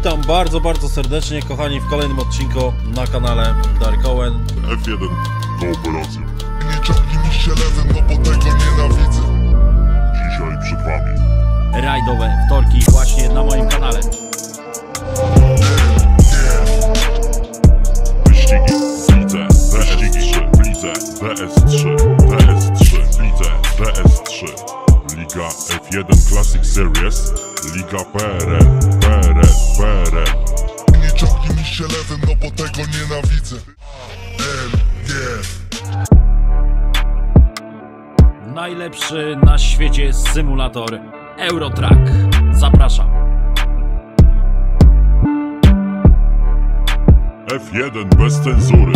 Witam bardzo serdecznie, kochani, w kolejnym odcinku na kanale Dark Owen. F1 Kooperacja. Nie ciągnij mi się lewym, no bo tego nienawidzę. Dzisiaj przed wami Rajdowe wtorki właśnie na moim kanale. wyścigi w lidze PS3, w lidze PS3, PS3, w lidze PS3, Liga F1 Classic Series, Liga PRL. Nie ciągnij mi się lewym, no bo tego nienawidzę. Najlepszy na świecie symulator Eurotrack. Zapraszam. F1 bez cenzury.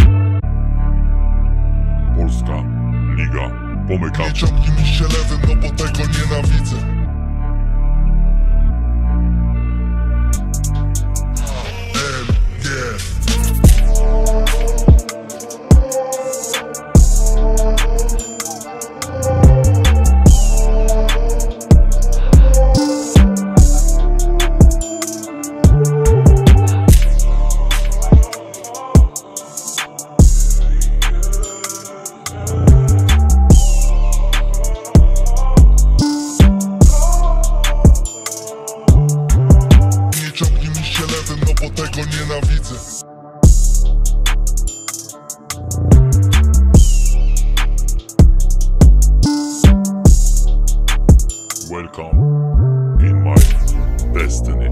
Polska Liga Nie Pomykaczy. ciągnij mi się lewym, no bo tego nienawidzę. Nie ciągnij mi się lewym, no bo tego nienawidzę. Welcome in my destiny.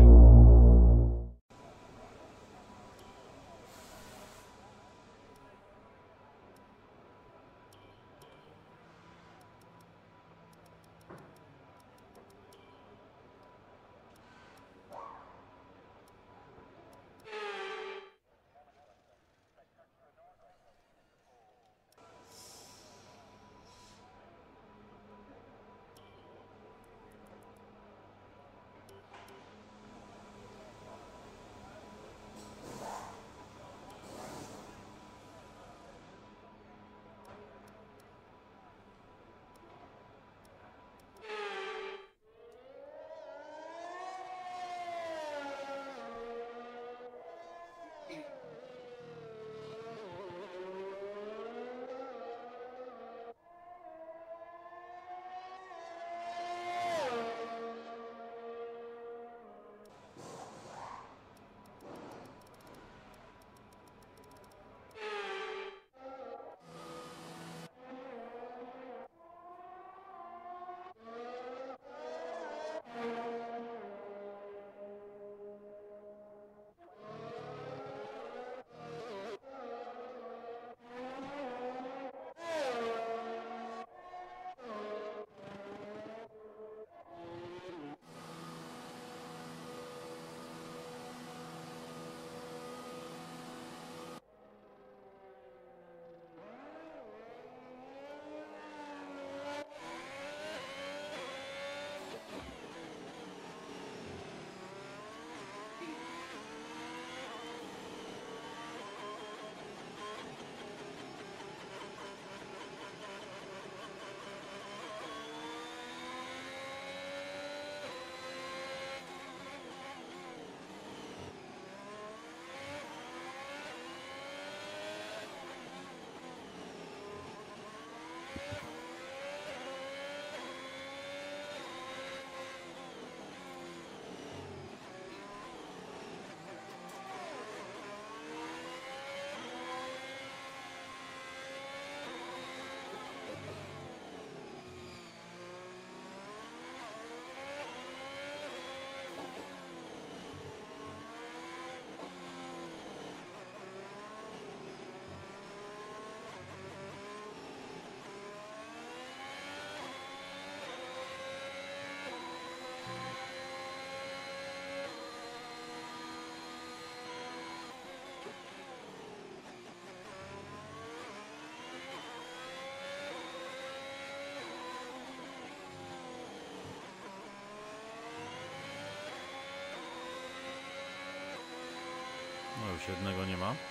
No już jednego nie ma.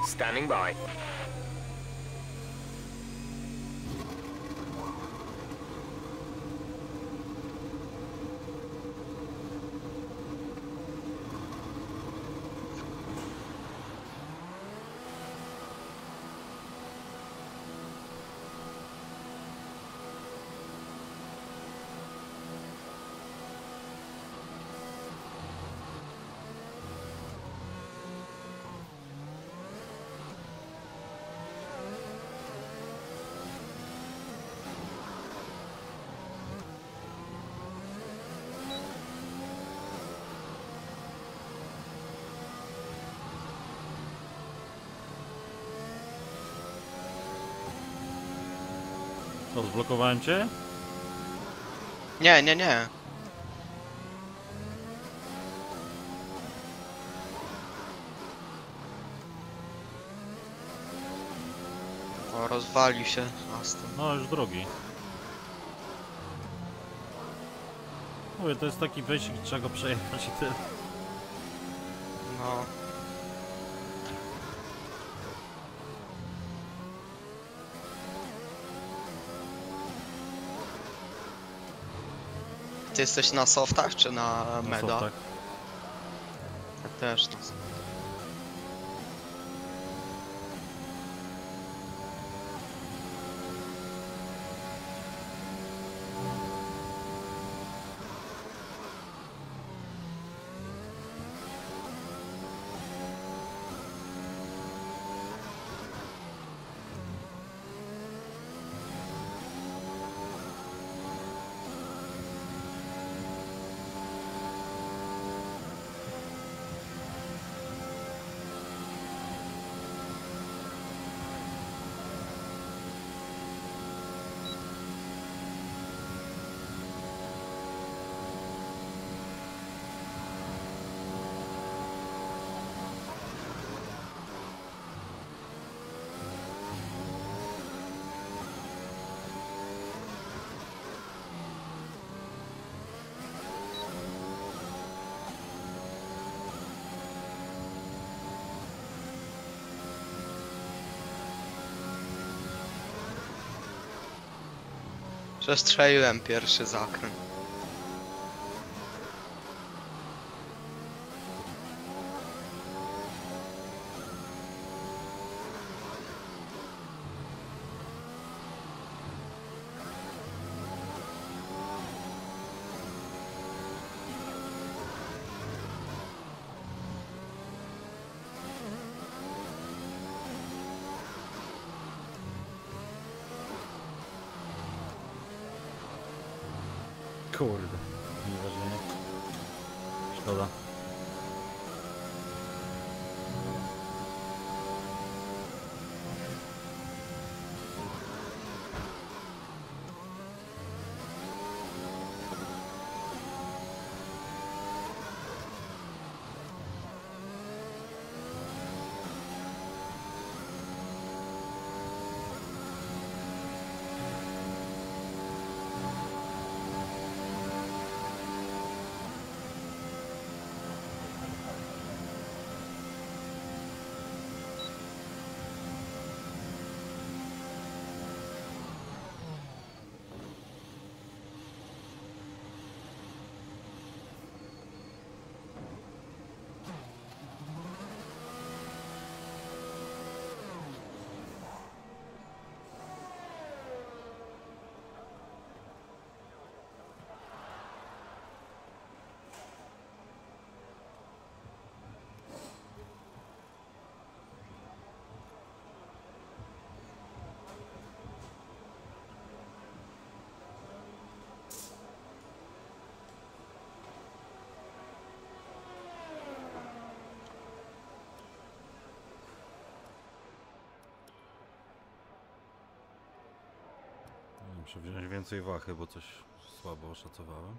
Standing by. Co, zblokowałem cię? Nie, nie, nie. O, rozwalił się Aston. No, już drogi. Mówię, to jest taki wyścig, trzeba go przejechać i tyle. No. Ty jesteś na softach czy na No meda? co, tak? Ja też. No. Przestrzeliłem pierwszy zakręt. Kurde, nieważne. Szkoda. Muszę wziąć więcej wachy, bo coś słabo oszacowałem.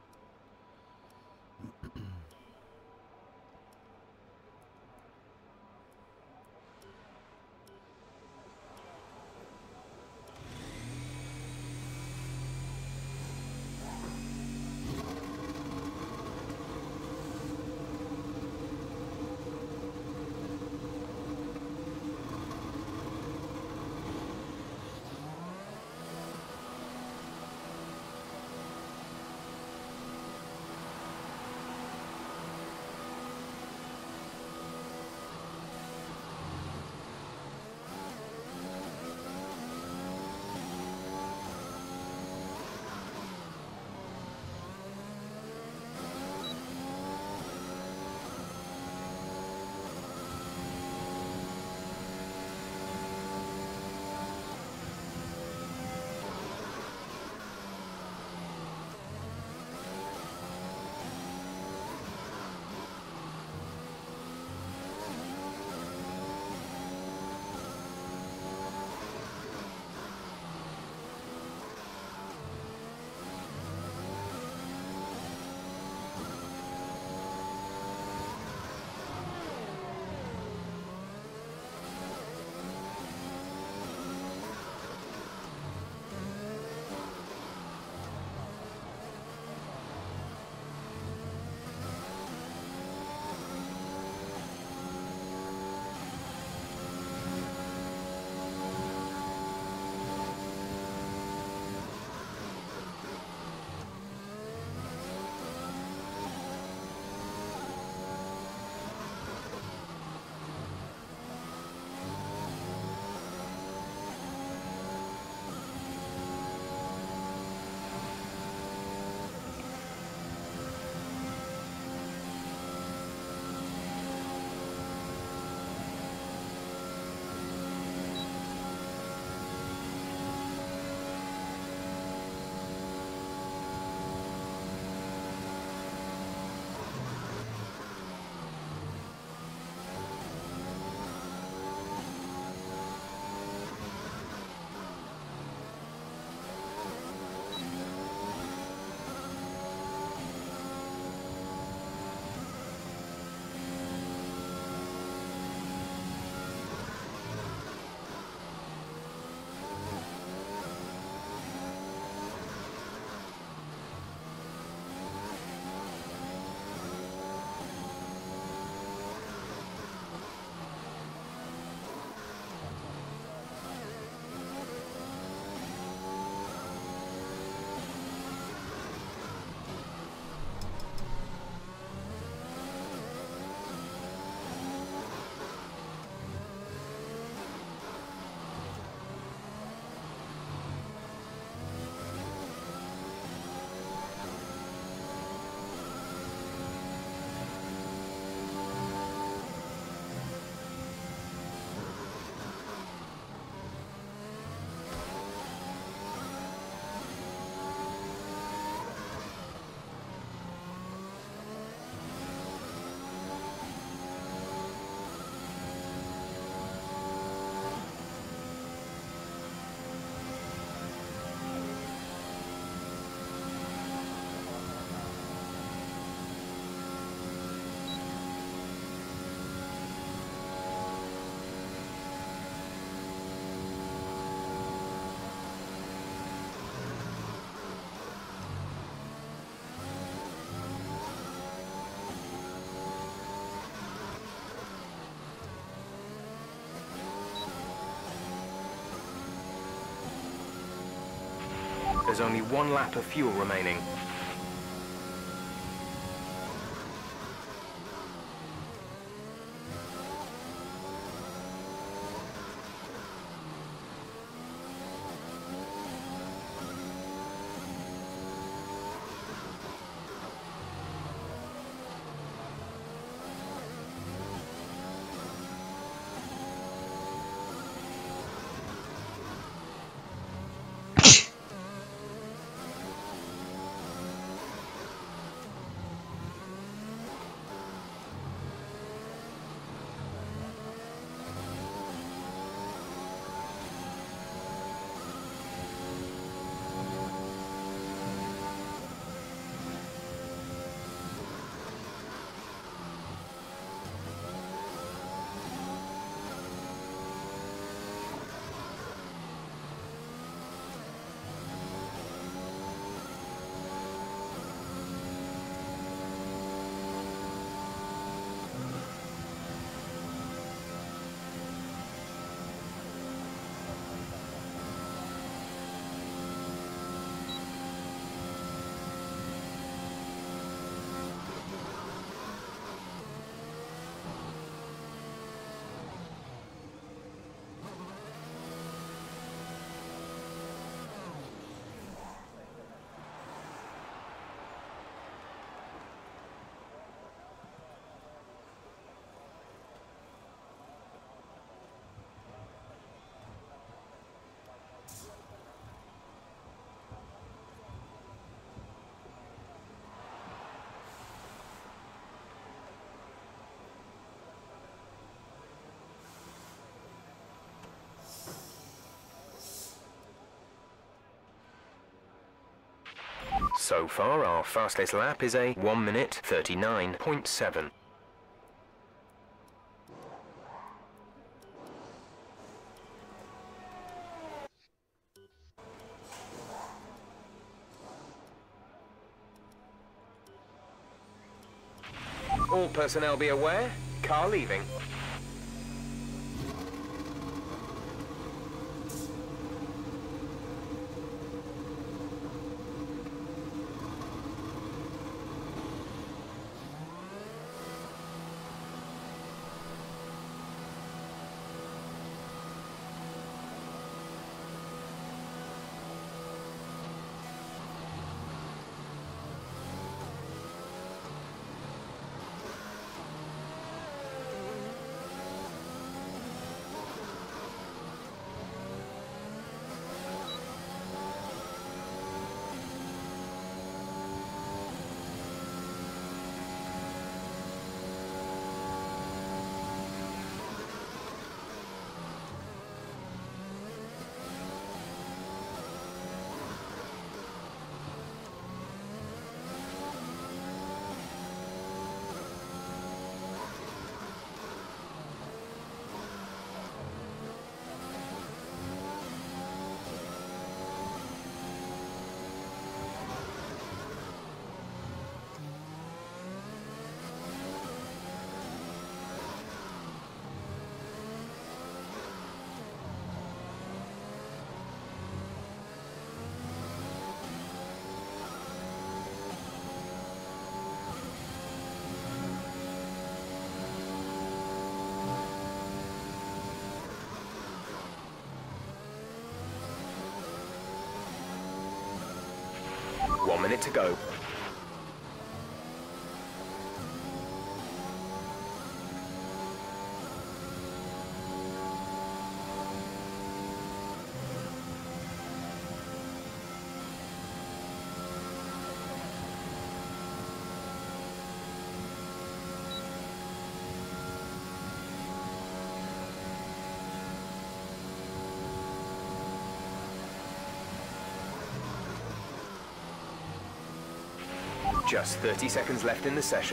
There's only one lap of fuel remaining. So far, our fastest lap is a 1 minute 39.7. All personnel be aware, car leaving. One minute to go. Just 30 seconds left in the session.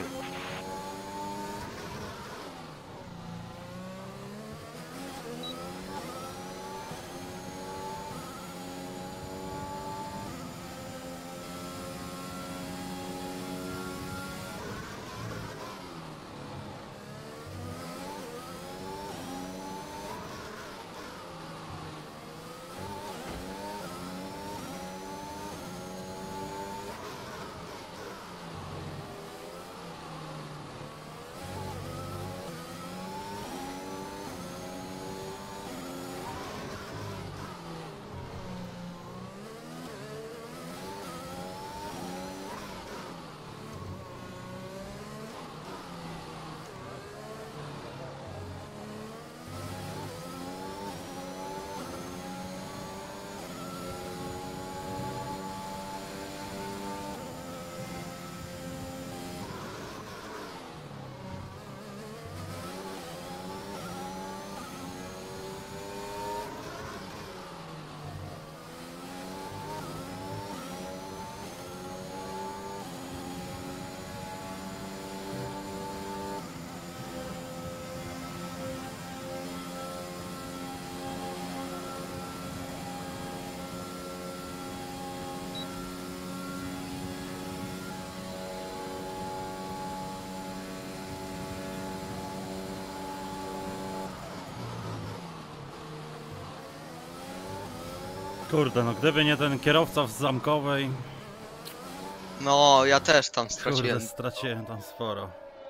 Kurde, no gdyby nie ten kierowca w Zamkowej, No, ja też tam kurde, straciłem. straciłem tam sporo.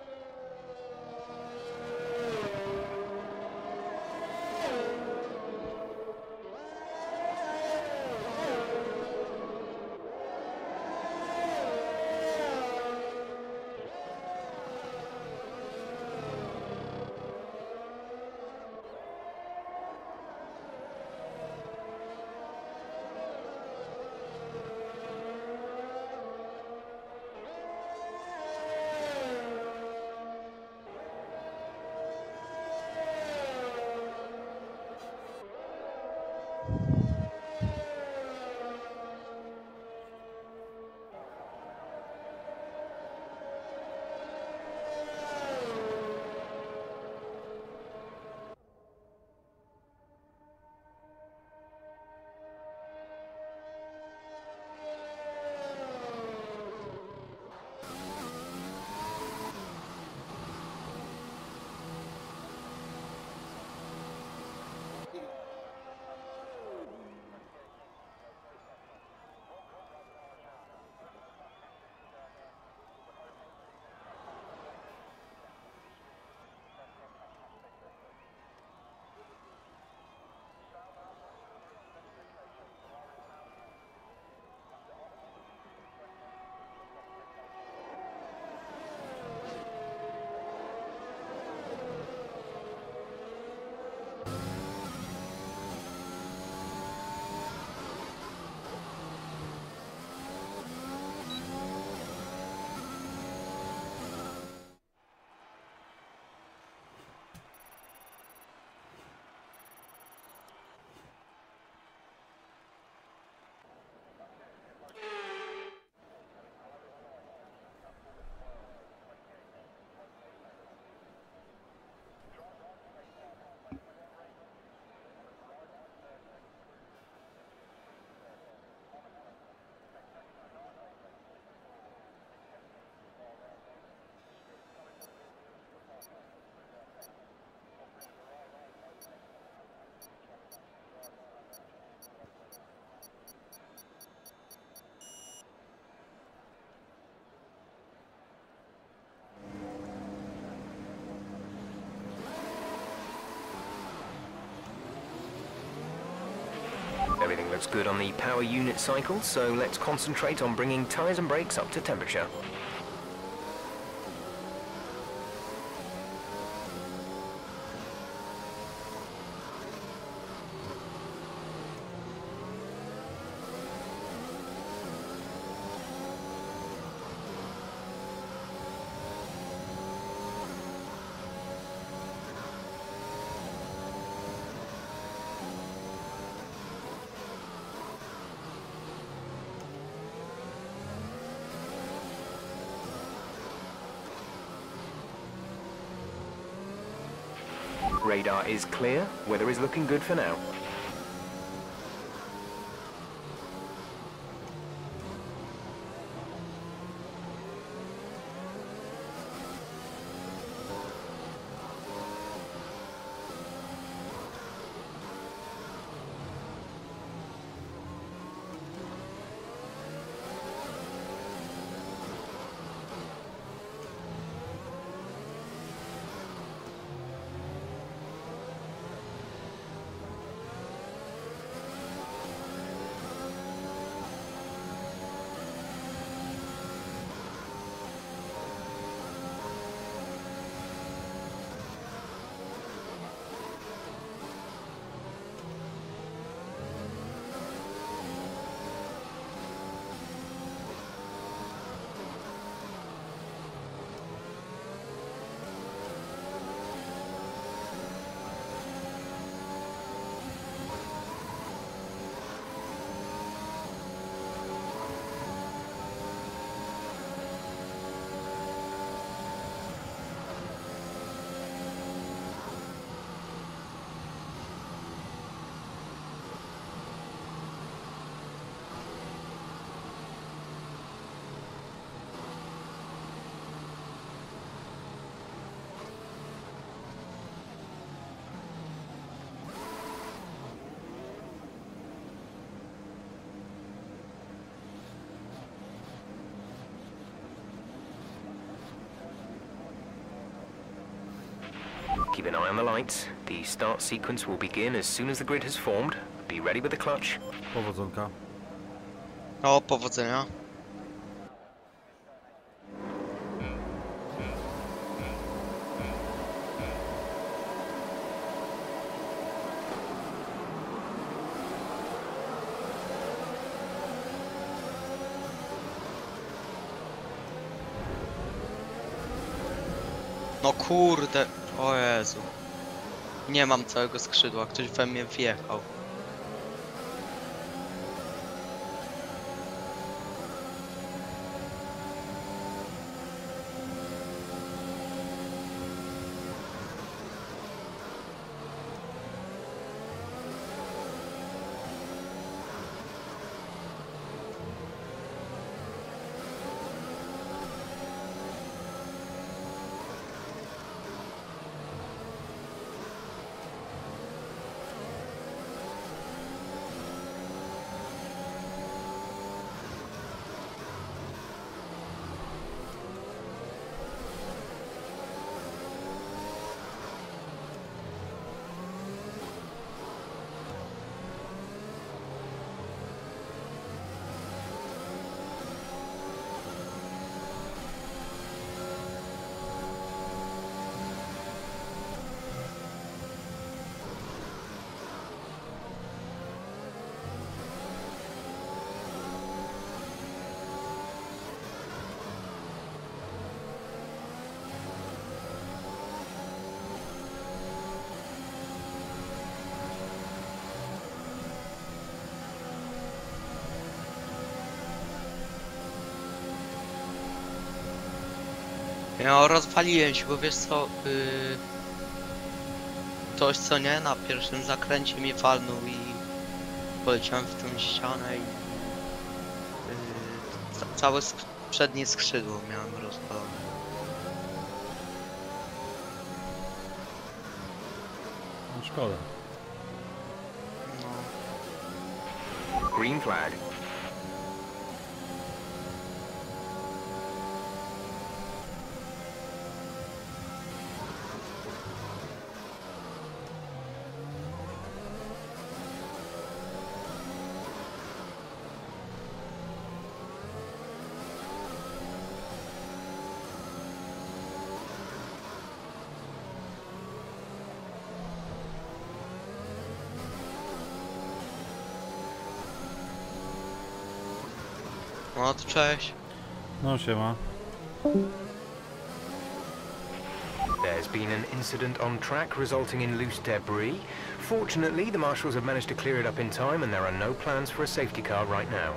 Everything looks good on the power unit cycle, so let's concentrate on bringing tyres and brakes up to temperature. Radar is clear, weather is looking good for now. Keep an eye on the lights. The start sequence will begin as soon as the grid has formed. Be ready with the clutch. Powodzonka. O, powodzenia. No kurde, o Jezu. Nie mam całego skrzydła, ktoś we mnie wjechał. Ja rozwaliłem się, bo wiesz co, ktoś co nie, na pierwszym zakręcie mnie walnął i poleciałem w tą ścianę i całe przednie skrzydło miałem rozwalone. No szkoda. No. Green flag. No to cześć. No siema. There's been an incident on track resulting in loose debris. Fortunately, the marshals have managed to clear it up in time and there are no plans for a safety car right now.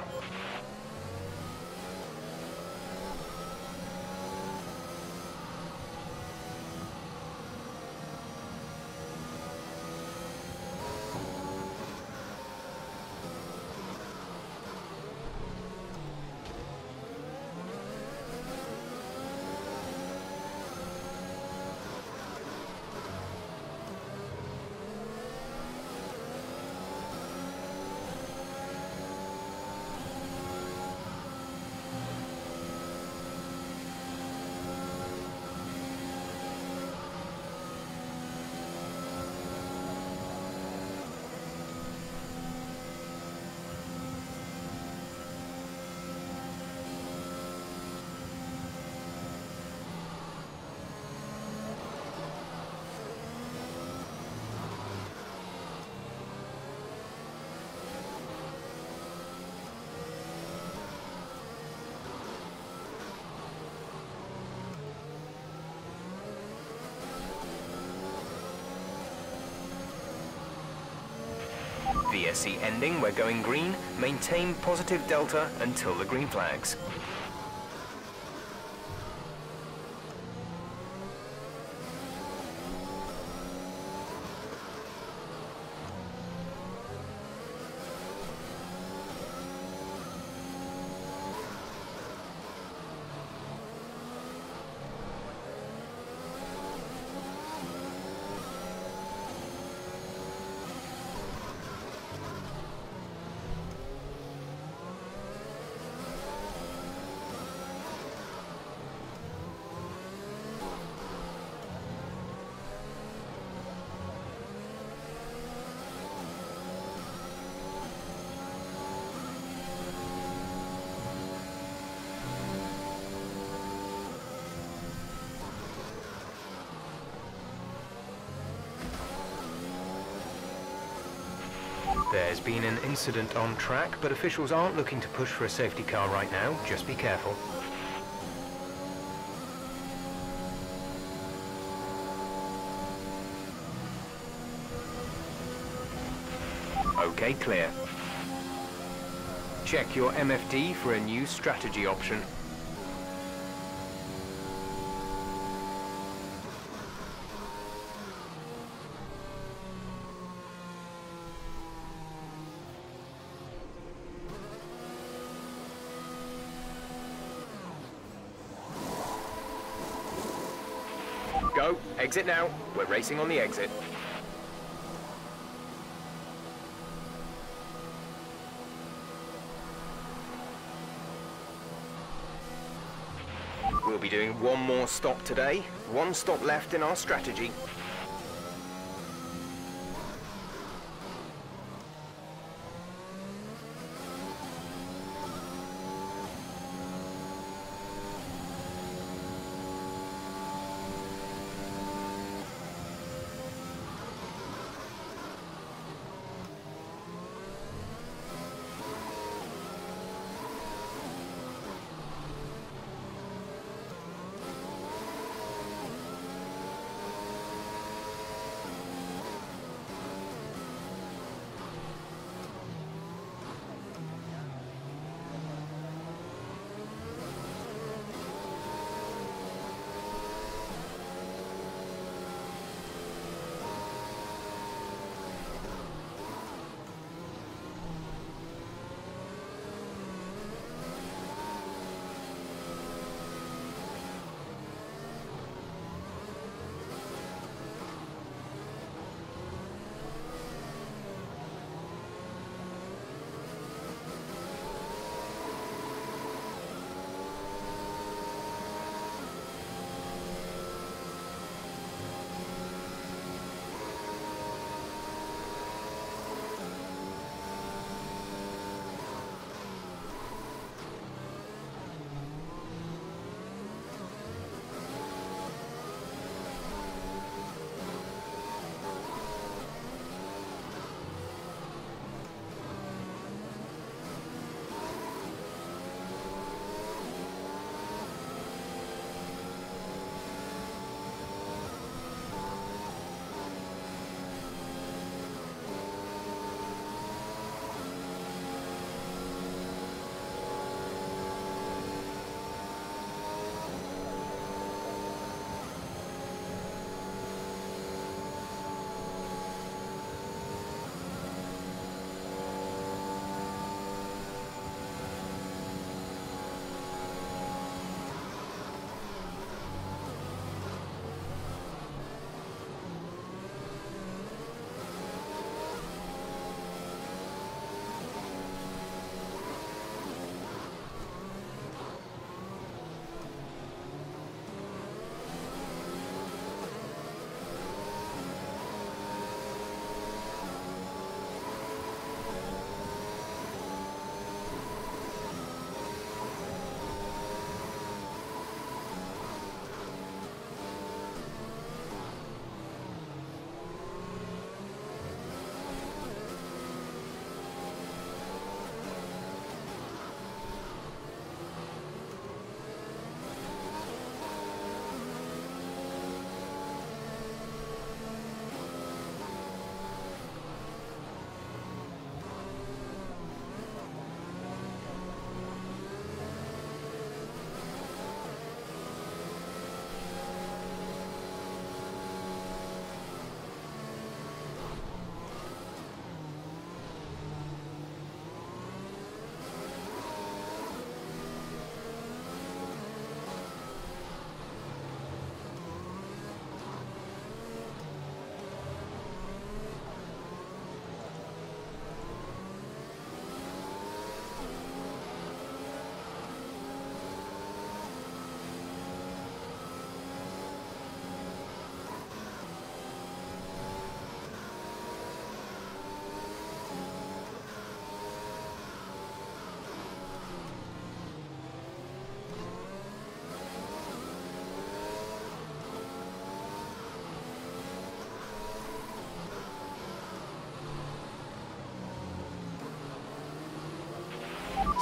VSC ending, we're going green. Maintain positive delta until the green flags. There's been an incident on track, but officials aren't looking to push for a safety car right now. Just be careful. Okay, clear. Check your MFD for a new strategy option. Go. Exit now. We're racing on the exit. We'll be doing one more stop today. One stop left in our strategy.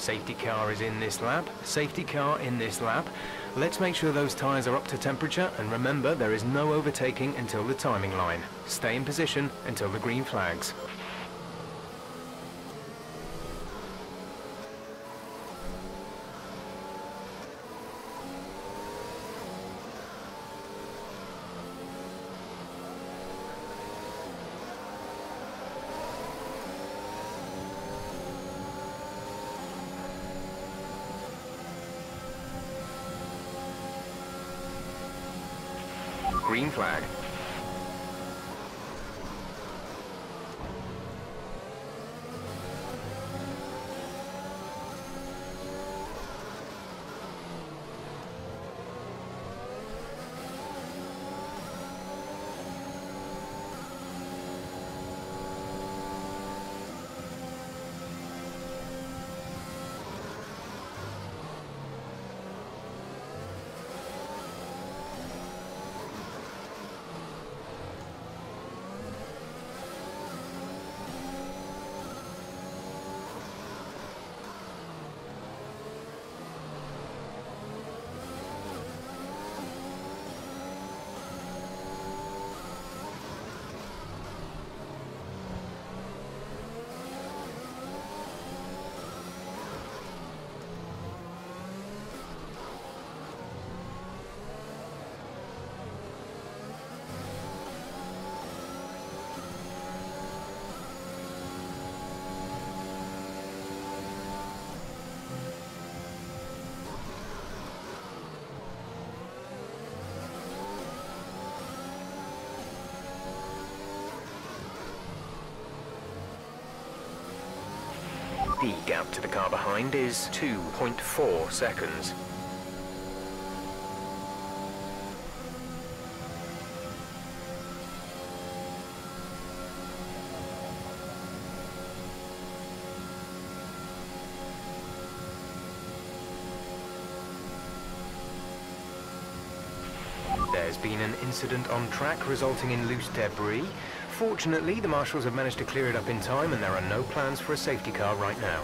Safety car is in this lap. Safety car in this lap. Let's make sure those tyres are up to temperature, and remember, there is no overtaking until the timing line. Stay in position until the green flags. Green flag. The gap to the car behind is 2.4 seconds. There's been an incident on track resulting in loose debris. Fortunately, the marshals have managed to clear it up in time, and there are no plans for a safety car right now.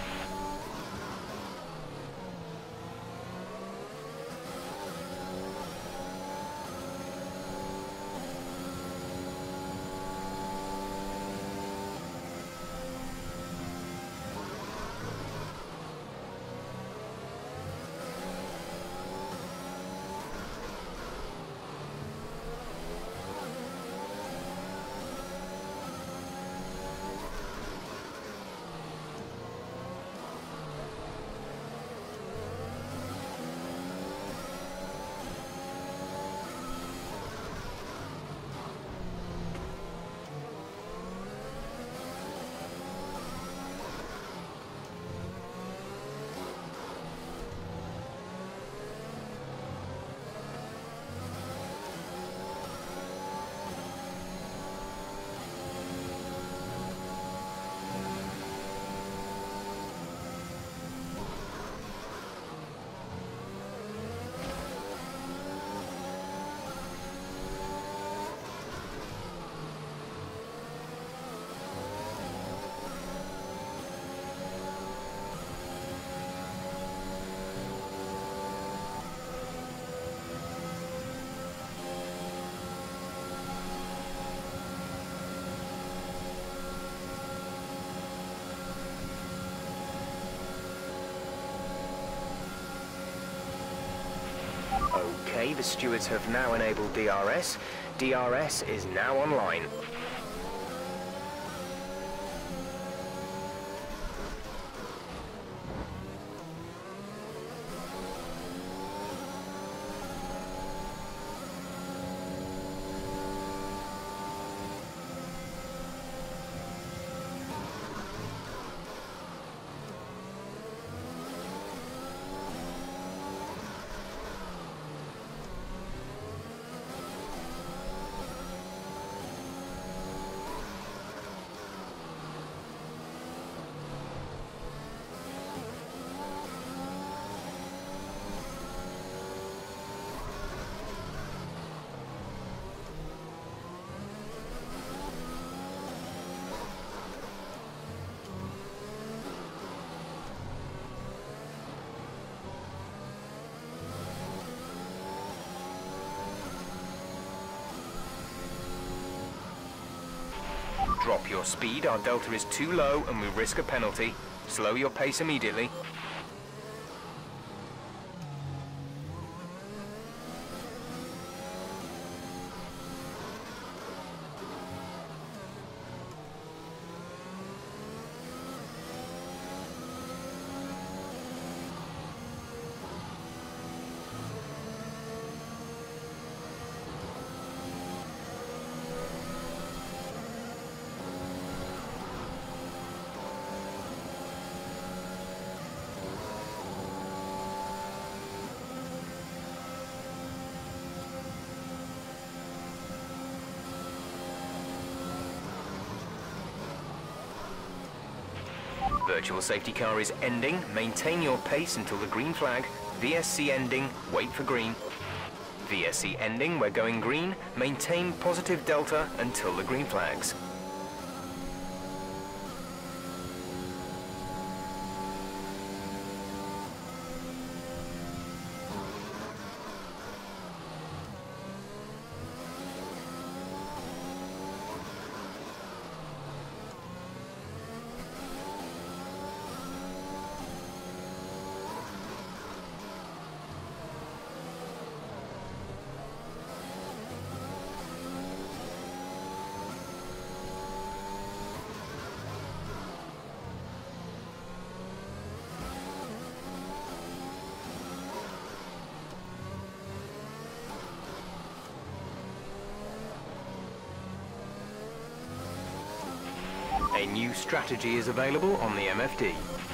Okay, the stewards have now enabled DRS. DRS is now online. your speed, our delta is too low and we risk a penalty. Slow your pace immediately. Virtual safety car is ending. Maintain your pace until the green flag. VSC ending. Wait for green. VSC ending. We're going green. Maintain positive delta until the green flags. A new strategy is available on the MFD.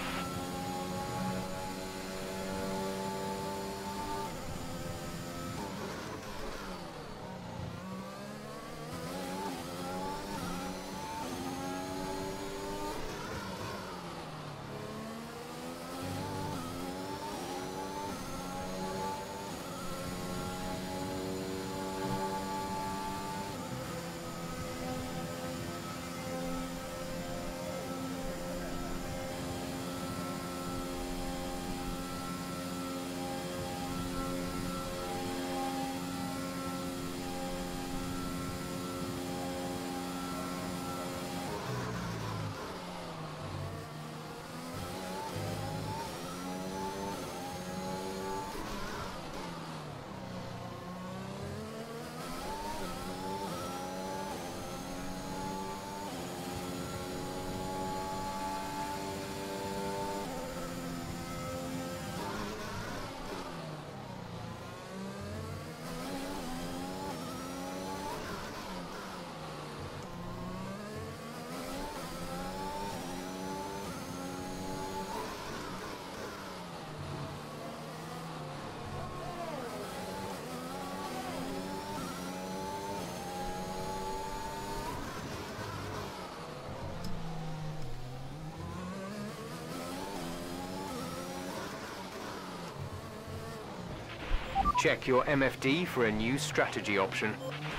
Check your MFD for a new strategy option.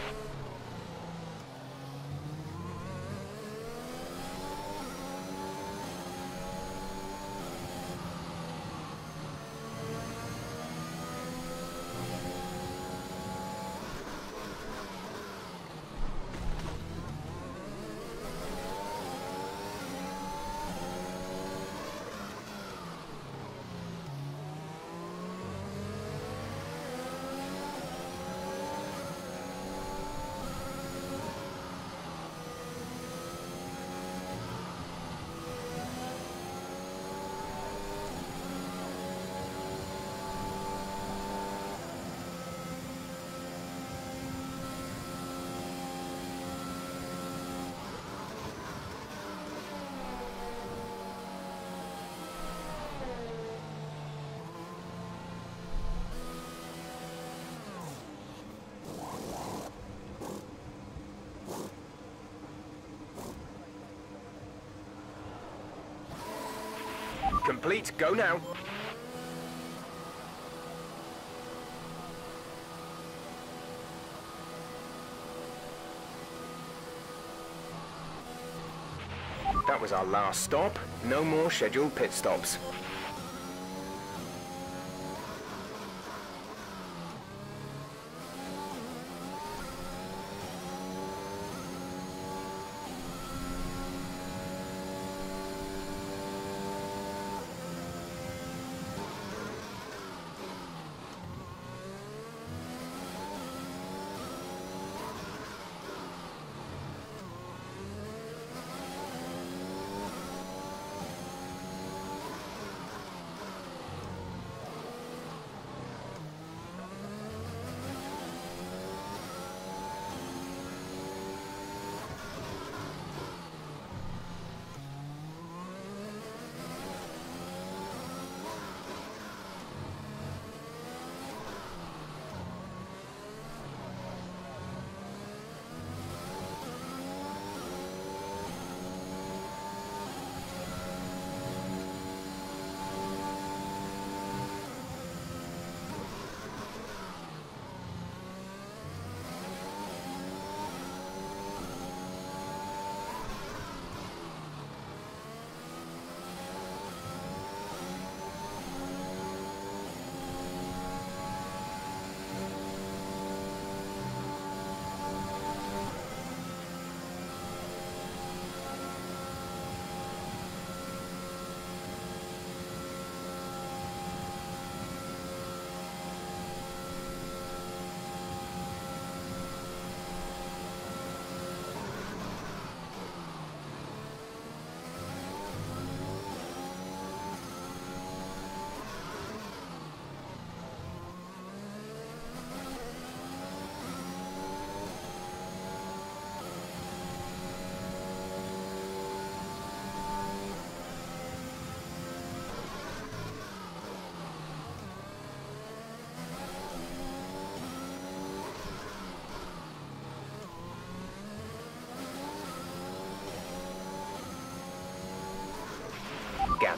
Complete, go now. That was our last stop. No more scheduled pit stops.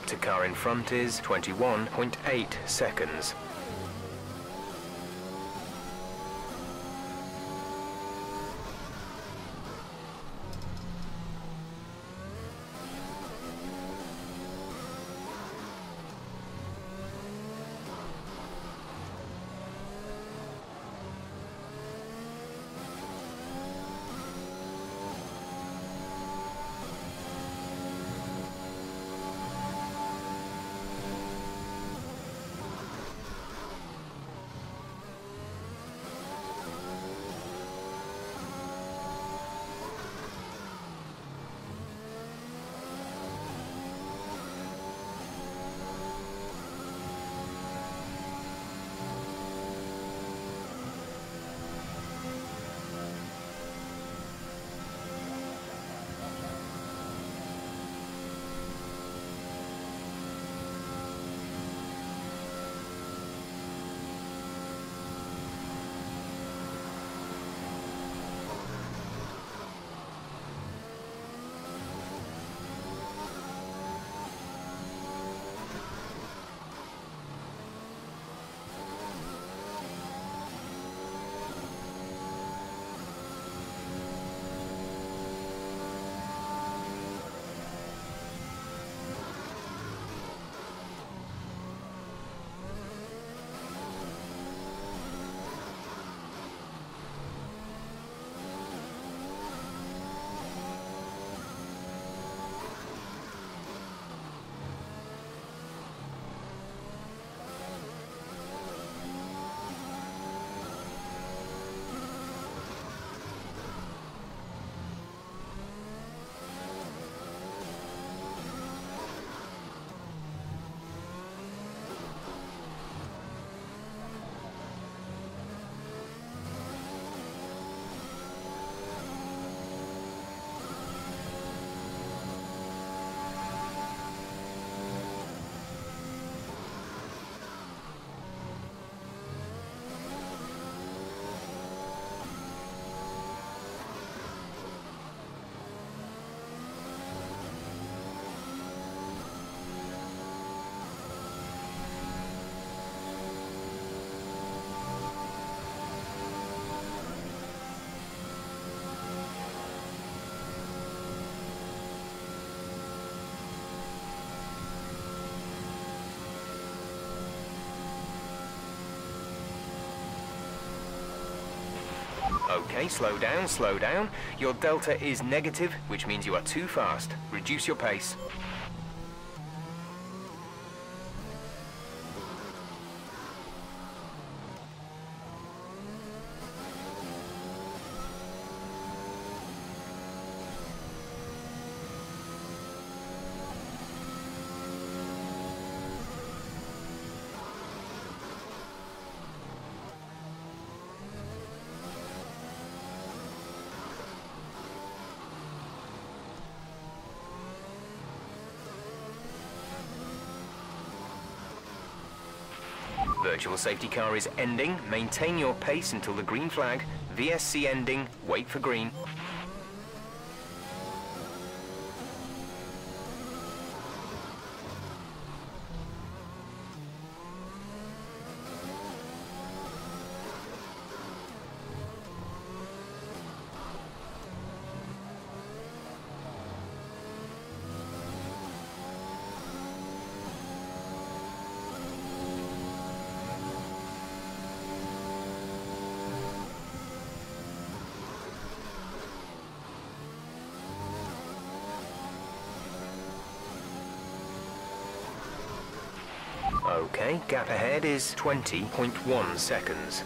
Lap to car in front is 21.8 seconds. Okay, slow down, slow down. Your delta is negative, which means you are too fast. Reduce your pace. Virtual safety car is ending. Maintain your pace until the green flag. VSC ending. Wait for green. Okay, gap ahead is 20.1 seconds.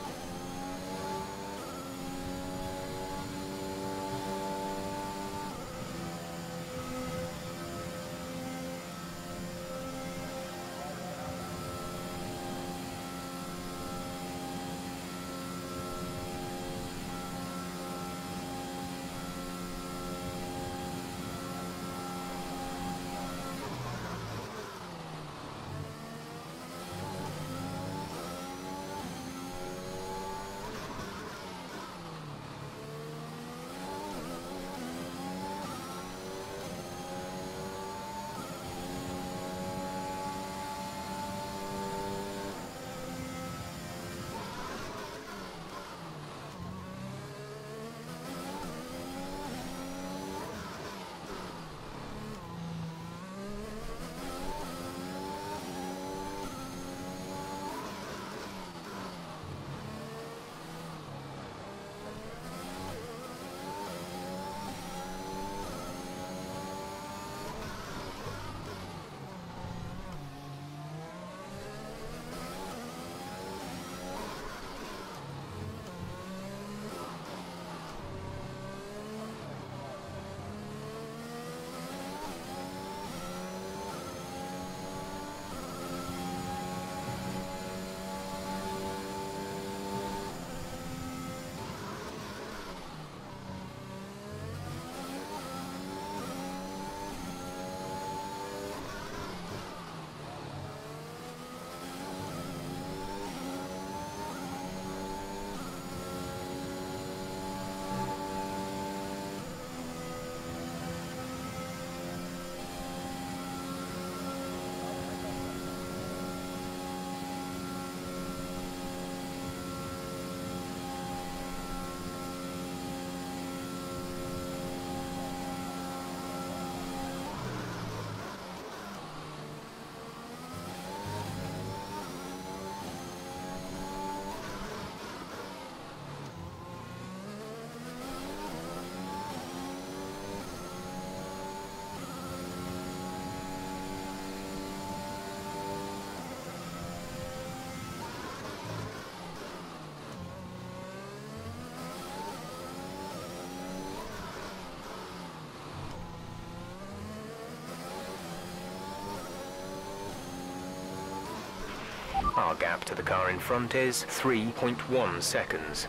Our gap to the car in front is 3.1 seconds.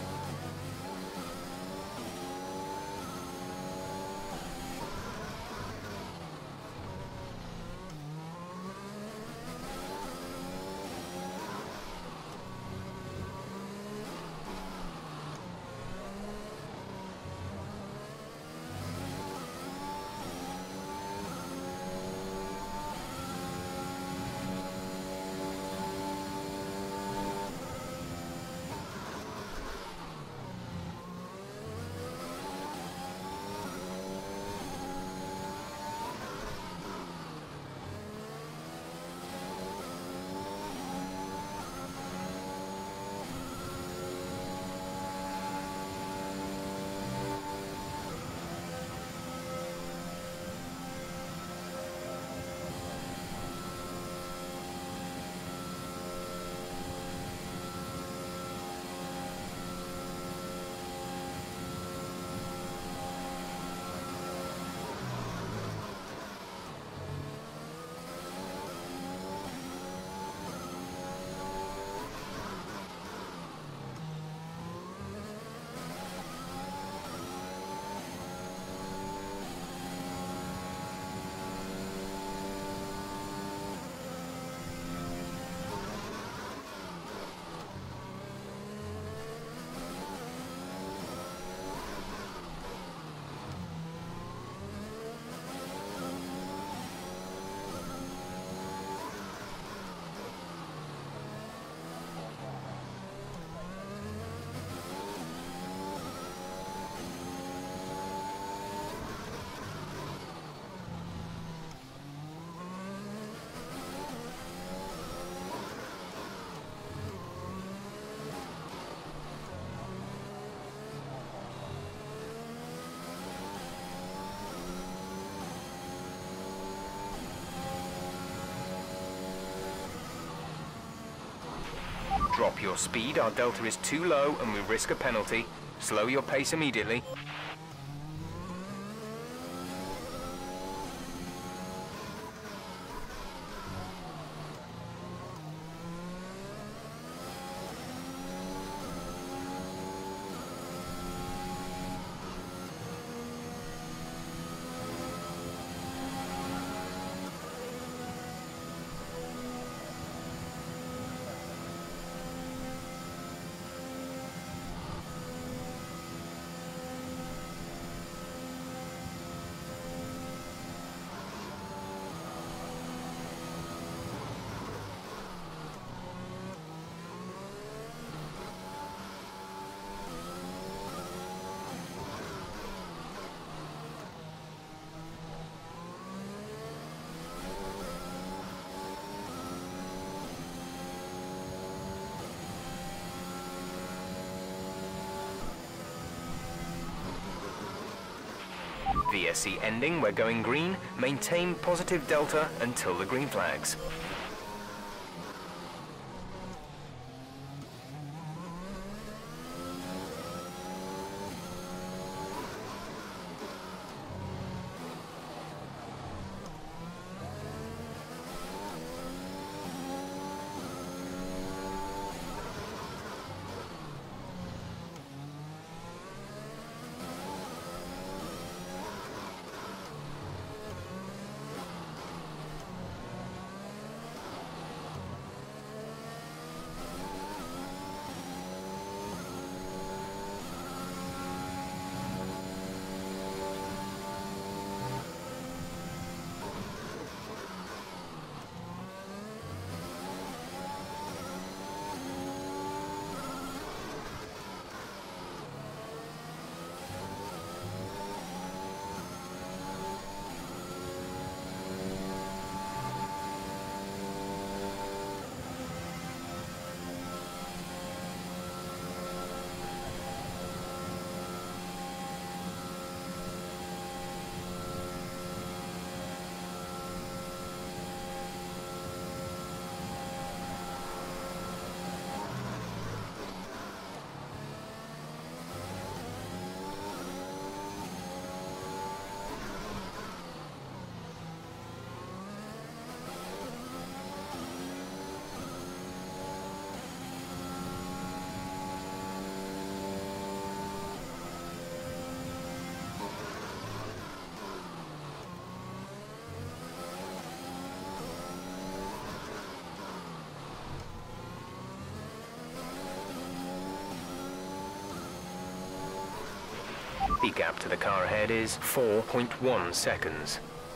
Drop your speed, our delta is too low and we risk a penalty. Slow your pace immediately. VSC ending, we're going green. Maintain positive delta until the green flags. The gap to the car ahead is 4.1 seconds.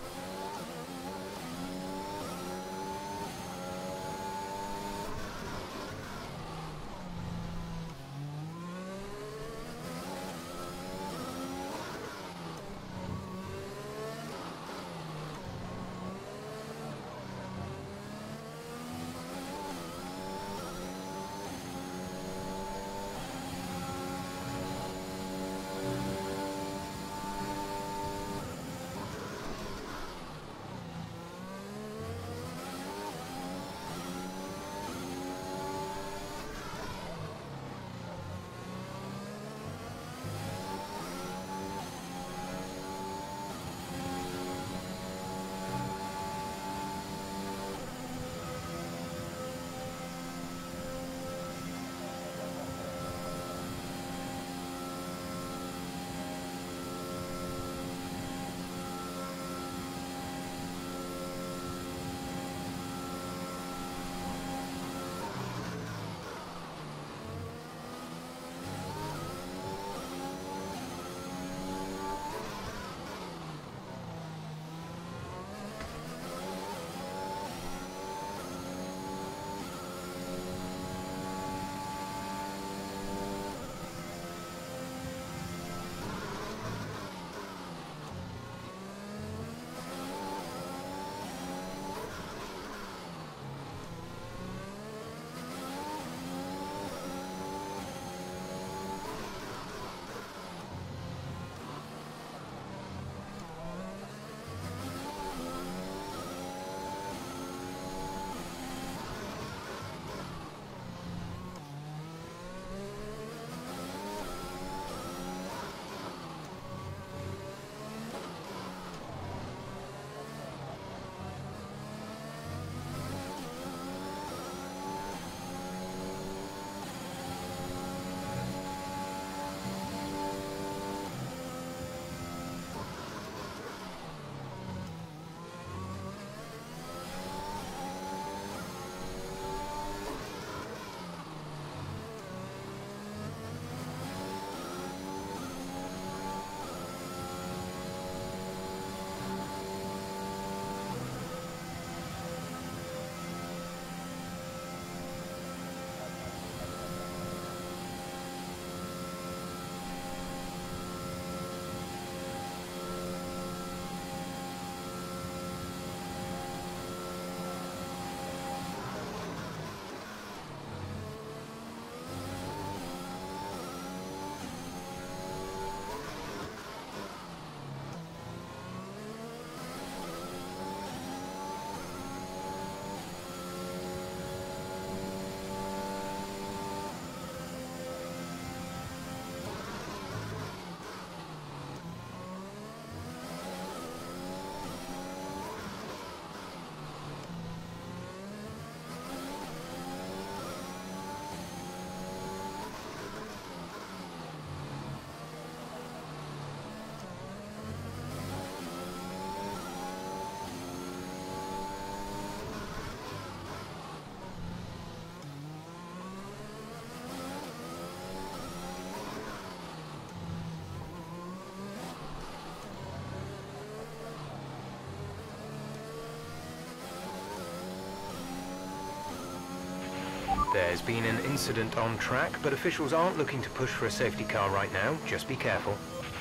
There's been an incident on track, but officials aren't looking to push for a safety car right now. Just be careful.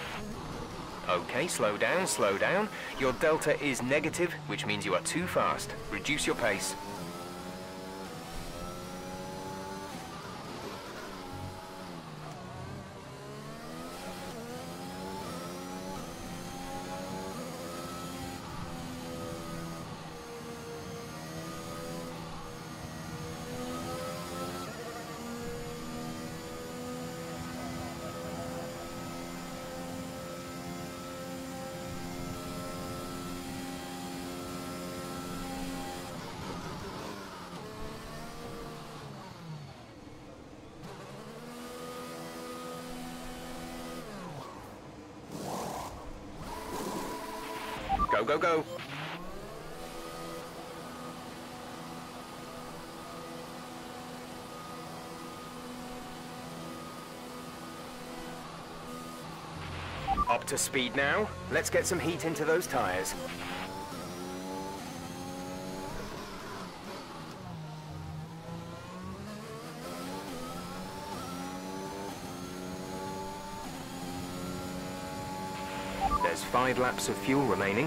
Okay, slow down, slow down. Your delta is negative, which means you are too fast. Reduce your pace. Go, go, go. Up to speed now. Let's get some heat into those tires. There's 5 laps of fuel remaining.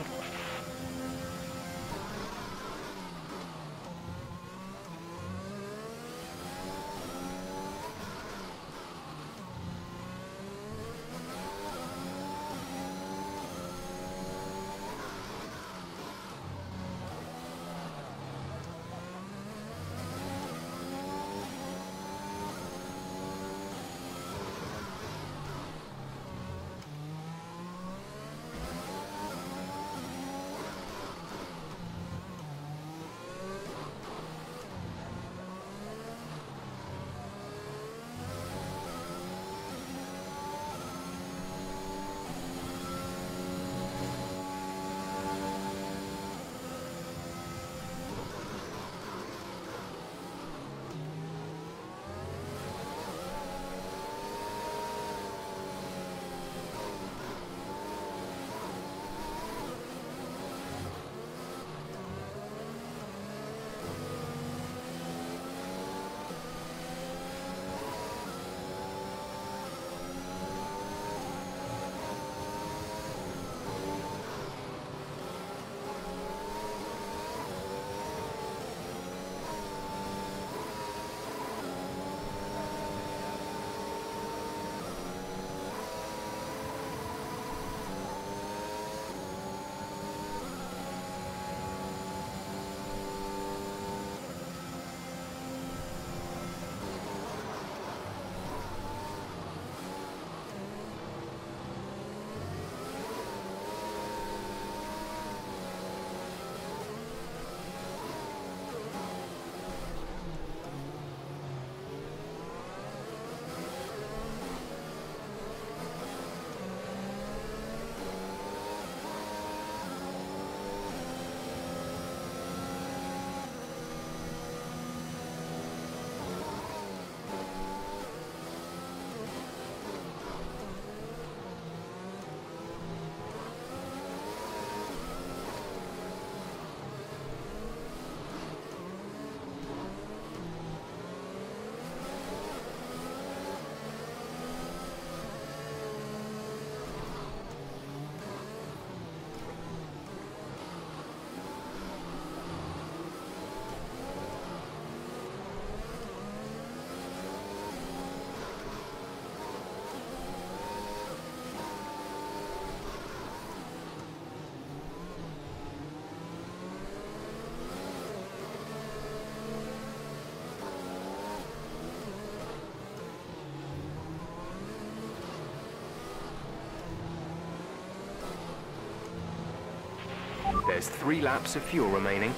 There's 3 laps of fuel remaining.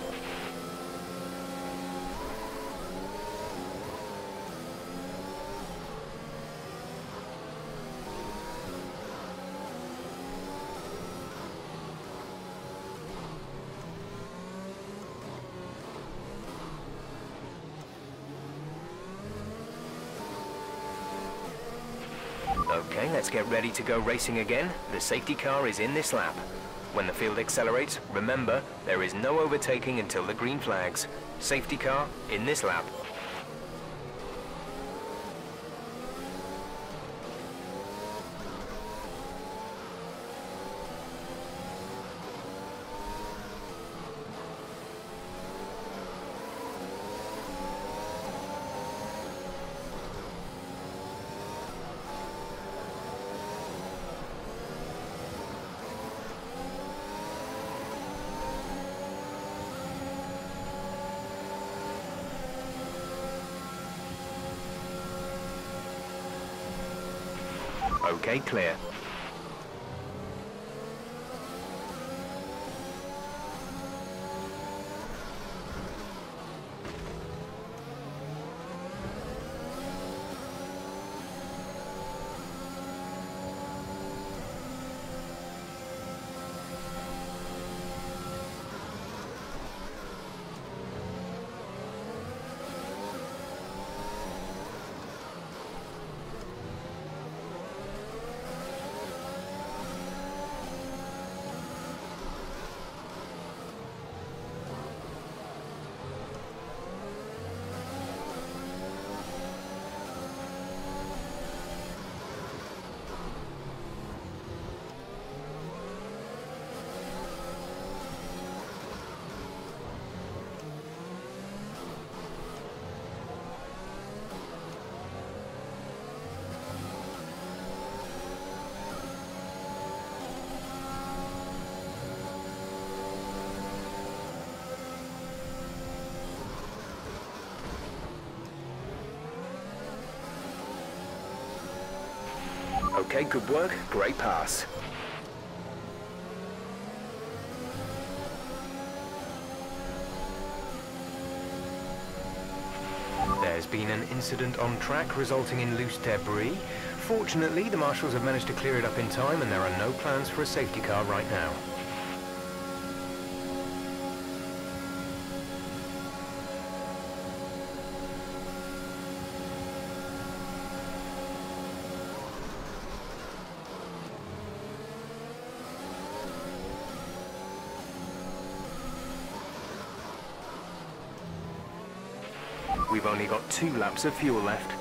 Okay, let's get ready to go racing again. The safety car is in this lap. When the field accelerates, remember, there is no overtaking until the green flags. Safety car in this lap. Okay, clear. Okay, good work. Great pass. There's been an incident on track resulting in loose debris. Fortunately, the marshals have managed to clear it up in time and there are no plans for a safety car right now. We've only got 2 laps of fuel left.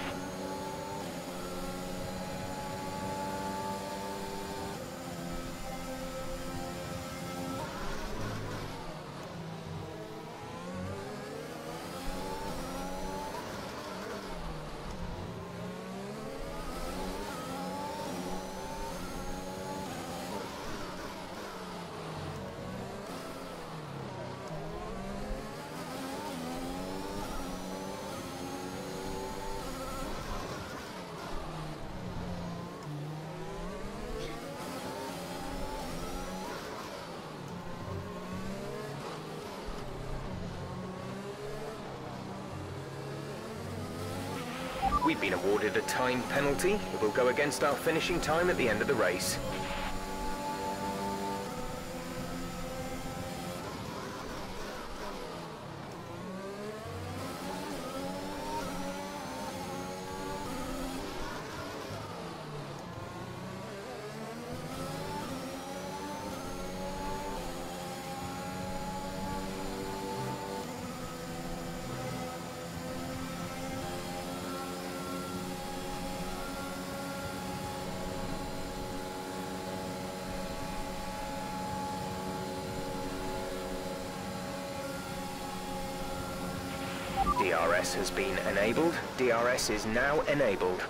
We've been awarded a time penalty. It will go against our finishing time at the end of the race. DRS has been enabled. DRS is now enabled.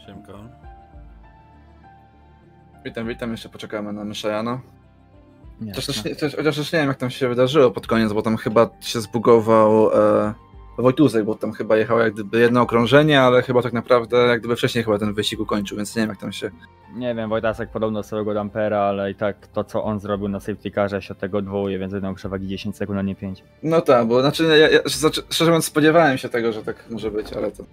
Siemka. Witam, jeszcze poczekamy na Myszajana. Nie, Chociaż też nie wiem jak tam się wydarzyło pod koniec, bo tam chyba się zbugował Wojtusek, bo tam chyba jechało jak gdyby jedno okrążenie, ale chyba tak naprawdę jak gdyby wcześniej chyba ten wyścig ukończył, więc nie wiem jak tam się... nie wiem, Wojtasek podobno swojego dampera, ale i tak to co on zrobił na safety carze się od tego odwołuje, więc jedną przewagi 10 sekund, a nie 5. No tak, bo znaczy ja szczerze mówiąc spodziewałem się tego, że tak może być, ale to...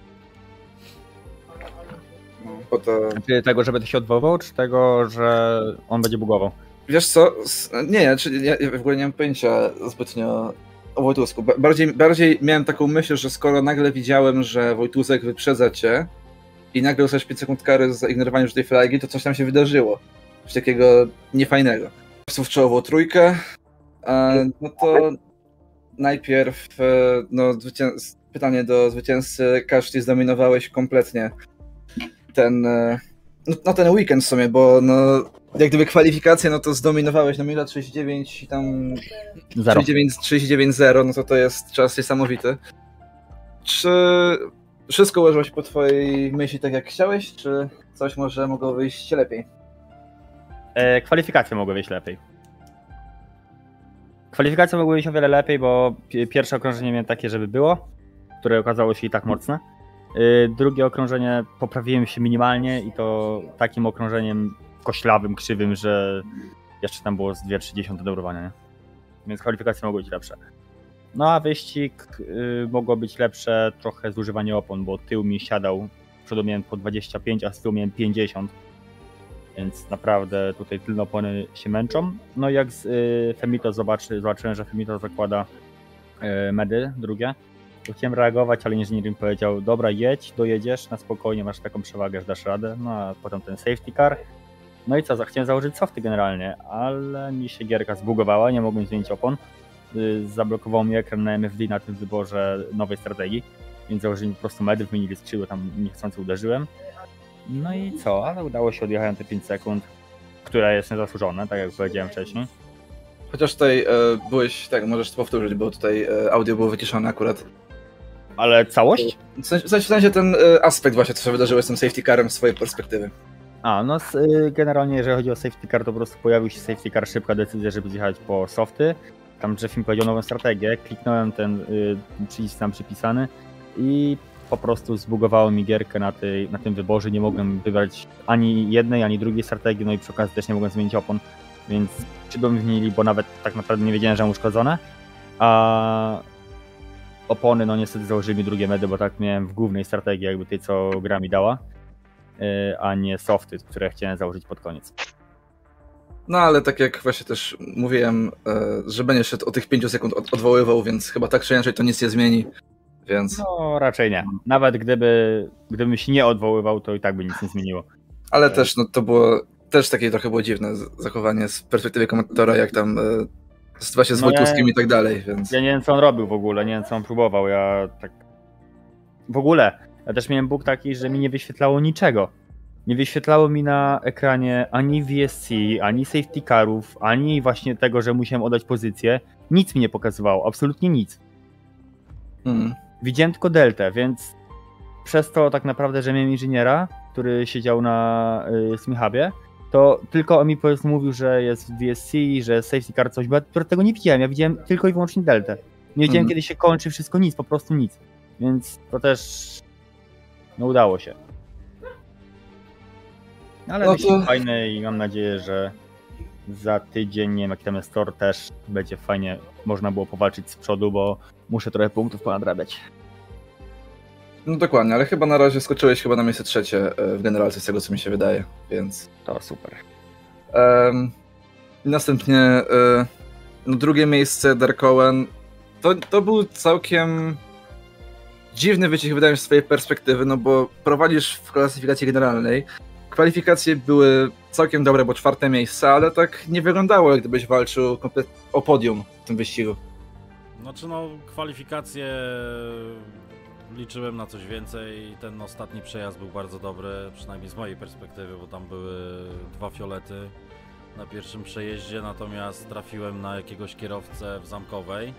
No, bo to... Czy tego, żeby to się odwoływał, czy tego, że on będzie bugował? Wiesz co, ja w ogóle nie mam pojęcia zbytnio o Wojtusku. Bardziej miałem taką myśl, że skoro nagle widziałem, że Wojtusek wyprzedza cię i nagle dostałeś 5 sekund kary za ignorowanie już tej flagi, to coś tam się wydarzyło. Coś takiego niefajnego. W czołową trójkę, no to najpierw pytanie do zwycięzcy. Kaszli, zdominowałeś kompletnie ten weekend w sumie, bo no jak gdyby kwalifikacje, no to zdominowałeś na minuta 39 i tam 39-0, no to jest czas niesamowity. Czy wszystko ułożyło się po twojej myśli tak jak chciałeś, czy coś może mogło wyjść lepiej? Kwalifikacje mogły wyjść lepiej. Kwalifikacje mogły wyjść o wiele lepiej, bo pierwsze okrążenie miałem takie, żeby było, które okazało się i tak mocne. Drugie okrążenie poprawiłem się minimalnie i to takim okrążeniem koślawym, krzywym, że jeszcze tam było z 2,30 do urwania, nie? Więc kwalifikacje mogły być lepsze. No a wyścig mogło być lepsze trochę zużywanie opon, bo tył mi siadał, z przodu miałem po 25, a z tyłu miałem 50. Więc naprawdę tutaj tylne opony się męczą. No i jak Femito zobaczyłem, że Femito zakłada medy drugie, to chciałem reagować, ale inżynier mi powiedział: dobra, jedź, dojedziesz, na spokojnie, masz taką przewagę, że dasz radę. No a potem ten safety car. No i co, chciałem założyć softy generalnie, ale mi się gierka zbugowała, nie mogłem zmienić opon. Zablokował mi ekran na MFD na tym wyborze nowej strategii, więc założyli po prostu medy, wymienili skrzydło, tam niechcący uderzyłem. No i co, ale udało się, odjechałem te 5 sekund, które jest niezasłużone, tak jak powiedziałem wcześniej. Chociaż tutaj byłeś, tak, możesz to powtórzyć, bo tutaj audio było wyciszone akurat. Ale całość? W sensie ten aspekt właśnie, co się wydarzyło z tym safety carem z twojej perspektywy. No generalnie jeżeli chodzi o safety car, to po prostu pojawił się safety car, szybka decyzja, żeby zjechać po softy. Tam Jeff mi powiedział nową strategię, kliknąłem ten przycisk tam przypisany i po prostu zbugowało mi gierkę na tym wyborze, nie mogłem wybrać ani jednej, ani drugiej strategii, no i przy okazji też nie mogłem zmienić opon, więc szybko mi zmienili, bo nawet tak naprawdę nie wiedziałem, że mam uszkodzone, a opony no niestety założyli mi drugie medy, bo tak miałem w głównej strategii jakby tej, co gra mi dała, a nie softy, które chciałem założyć pod koniec. No ale tak jak właśnie też mówiłem, że będziesz się o tych 5 sekund odwoływał, więc chyba tak czy inaczej to nic nie zmieni, więc... No raczej nie. Nawet gdybym się nie odwoływał, to i tak by nic nie zmieniło. Ale też no to było, też takie trochę było dziwne zachowanie z perspektywy komentatora, jak tam zbywa się z Wojtuskiem i tak dalej, więc... Ja nie wiem co on robił w ogóle, nie wiem co on próbował, ja tak... W ogóle, ja też miałem bug taki, że mi nie wyświetlało niczego. Nie wyświetlało mi na ekranie ani VSC, ani safety carów, ani właśnie tego, że musiałem oddać pozycję. Nic mi nie pokazywało, absolutnie nic. Widziałem tylko deltę, więc przez to tak naprawdę, że miałem inżyniera, który siedział na Smihubie, to tylko on mi mówił, że jest VSC, że safety car coś, bo ja tego nie widziałem, ja widziałem tylko i wyłącznie deltę. Nie wiedziałem kiedy się kończy wszystko, nic, po prostu nic. Więc to też no udało się. Ale no to fajne i mam nadzieję, że za tydzień, nie wiem jaki tam jest tor, też będzie fajnie można było powalczyć z przodu, bo muszę trochę punktów ponadrabiać. No dokładnie, ale chyba na razie skoczyłeś chyba na miejsce trzecie w generalce z tego co mi się wydaje, więc... To super. Następnie no drugie miejsce Dark Owen. To był całkiem dziwny wyścig, wydaje mi się, z twojej perspektywy, no bo prowadzisz w klasyfikacji generalnej. Kwalifikacje były całkiem dobre, bo 4. miejsce, ale tak nie wyglądało, jak gdybyś walczył o podium w tym wyścigu. Znaczy no, kwalifikacje liczyłem na coś więcej. Ten ostatni przejazd był bardzo dobry, przynajmniej z mojej perspektywy, bo tam były 2 fiolety na pierwszym przejeździe, natomiast trafiłem na jakiegoś kierowcę w Zamkowej.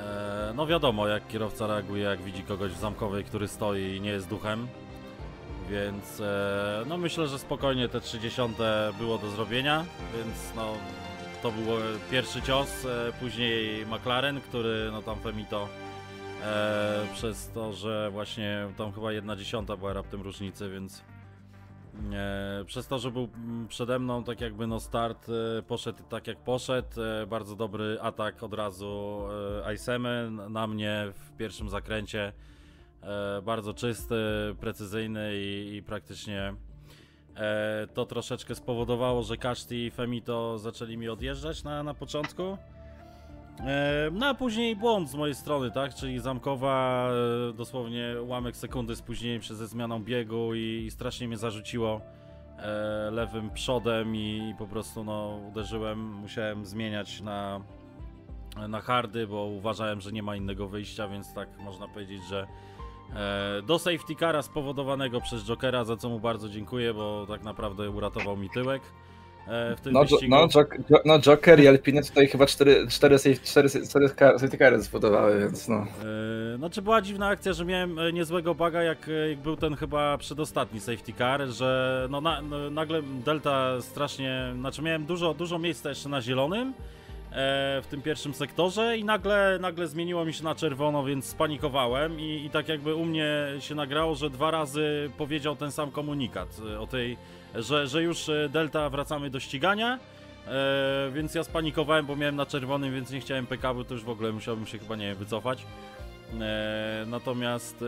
No wiadomo, jak kierowca reaguje, jak widzi kogoś w Zamkowej, który stoi i nie jest duchem. Więc no myślę, że spokojnie te 30 było do zrobienia, więc no to był pierwszy cios, później McLaren, który no tam Femito przez to, że właśnie tam chyba 1/10 była raptem różnicy, więc przez to, że był przede mną tak jakby no start poszedł tak jak poszedł, bardzo dobry atak od razu Aisemy na mnie w pierwszym zakręcie, bardzo czysty, precyzyjny i praktycznie to troszeczkę spowodowało, że Kaszti i Femito zaczęli mi odjeżdżać na początku. No a później błąd z mojej strony, tak? Czyli zamkowa, dosłownie ułamek sekundy spóźnieniem się ze zmianą biegu i strasznie mnie zarzuciło lewym przodem i po prostu no uderzyłem, musiałem zmieniać na hardy, bo uważałem, że nie ma innego wyjścia, więc tak można powiedzieć, że do safety cara spowodowanego przez Jokera, za co mu bardzo dziękuję, bo tak naprawdę uratował mi tyłek w tym wyścigu. Joker i Alpine tutaj chyba 4 safety cary spowodowały, więc no. Znaczy była dziwna akcja, że miałem niezłego buga, jak był ten chyba przedostatni safety car, że no nagle Delta strasznie, znaczy miałem dużo miejsca jeszcze na zielonym w tym pierwszym sektorze i nagle zmieniło mi się na czerwono, więc spanikowałem i tak jakby u mnie się nagrało, że 2 razy powiedział ten sam komunikat o tej, że już Delta wracamy do ścigania, więc ja spanikowałem, bo miałem na czerwonym, więc nie chciałem PK, to już w ogóle musiałbym się chyba nie wycofać. Natomiast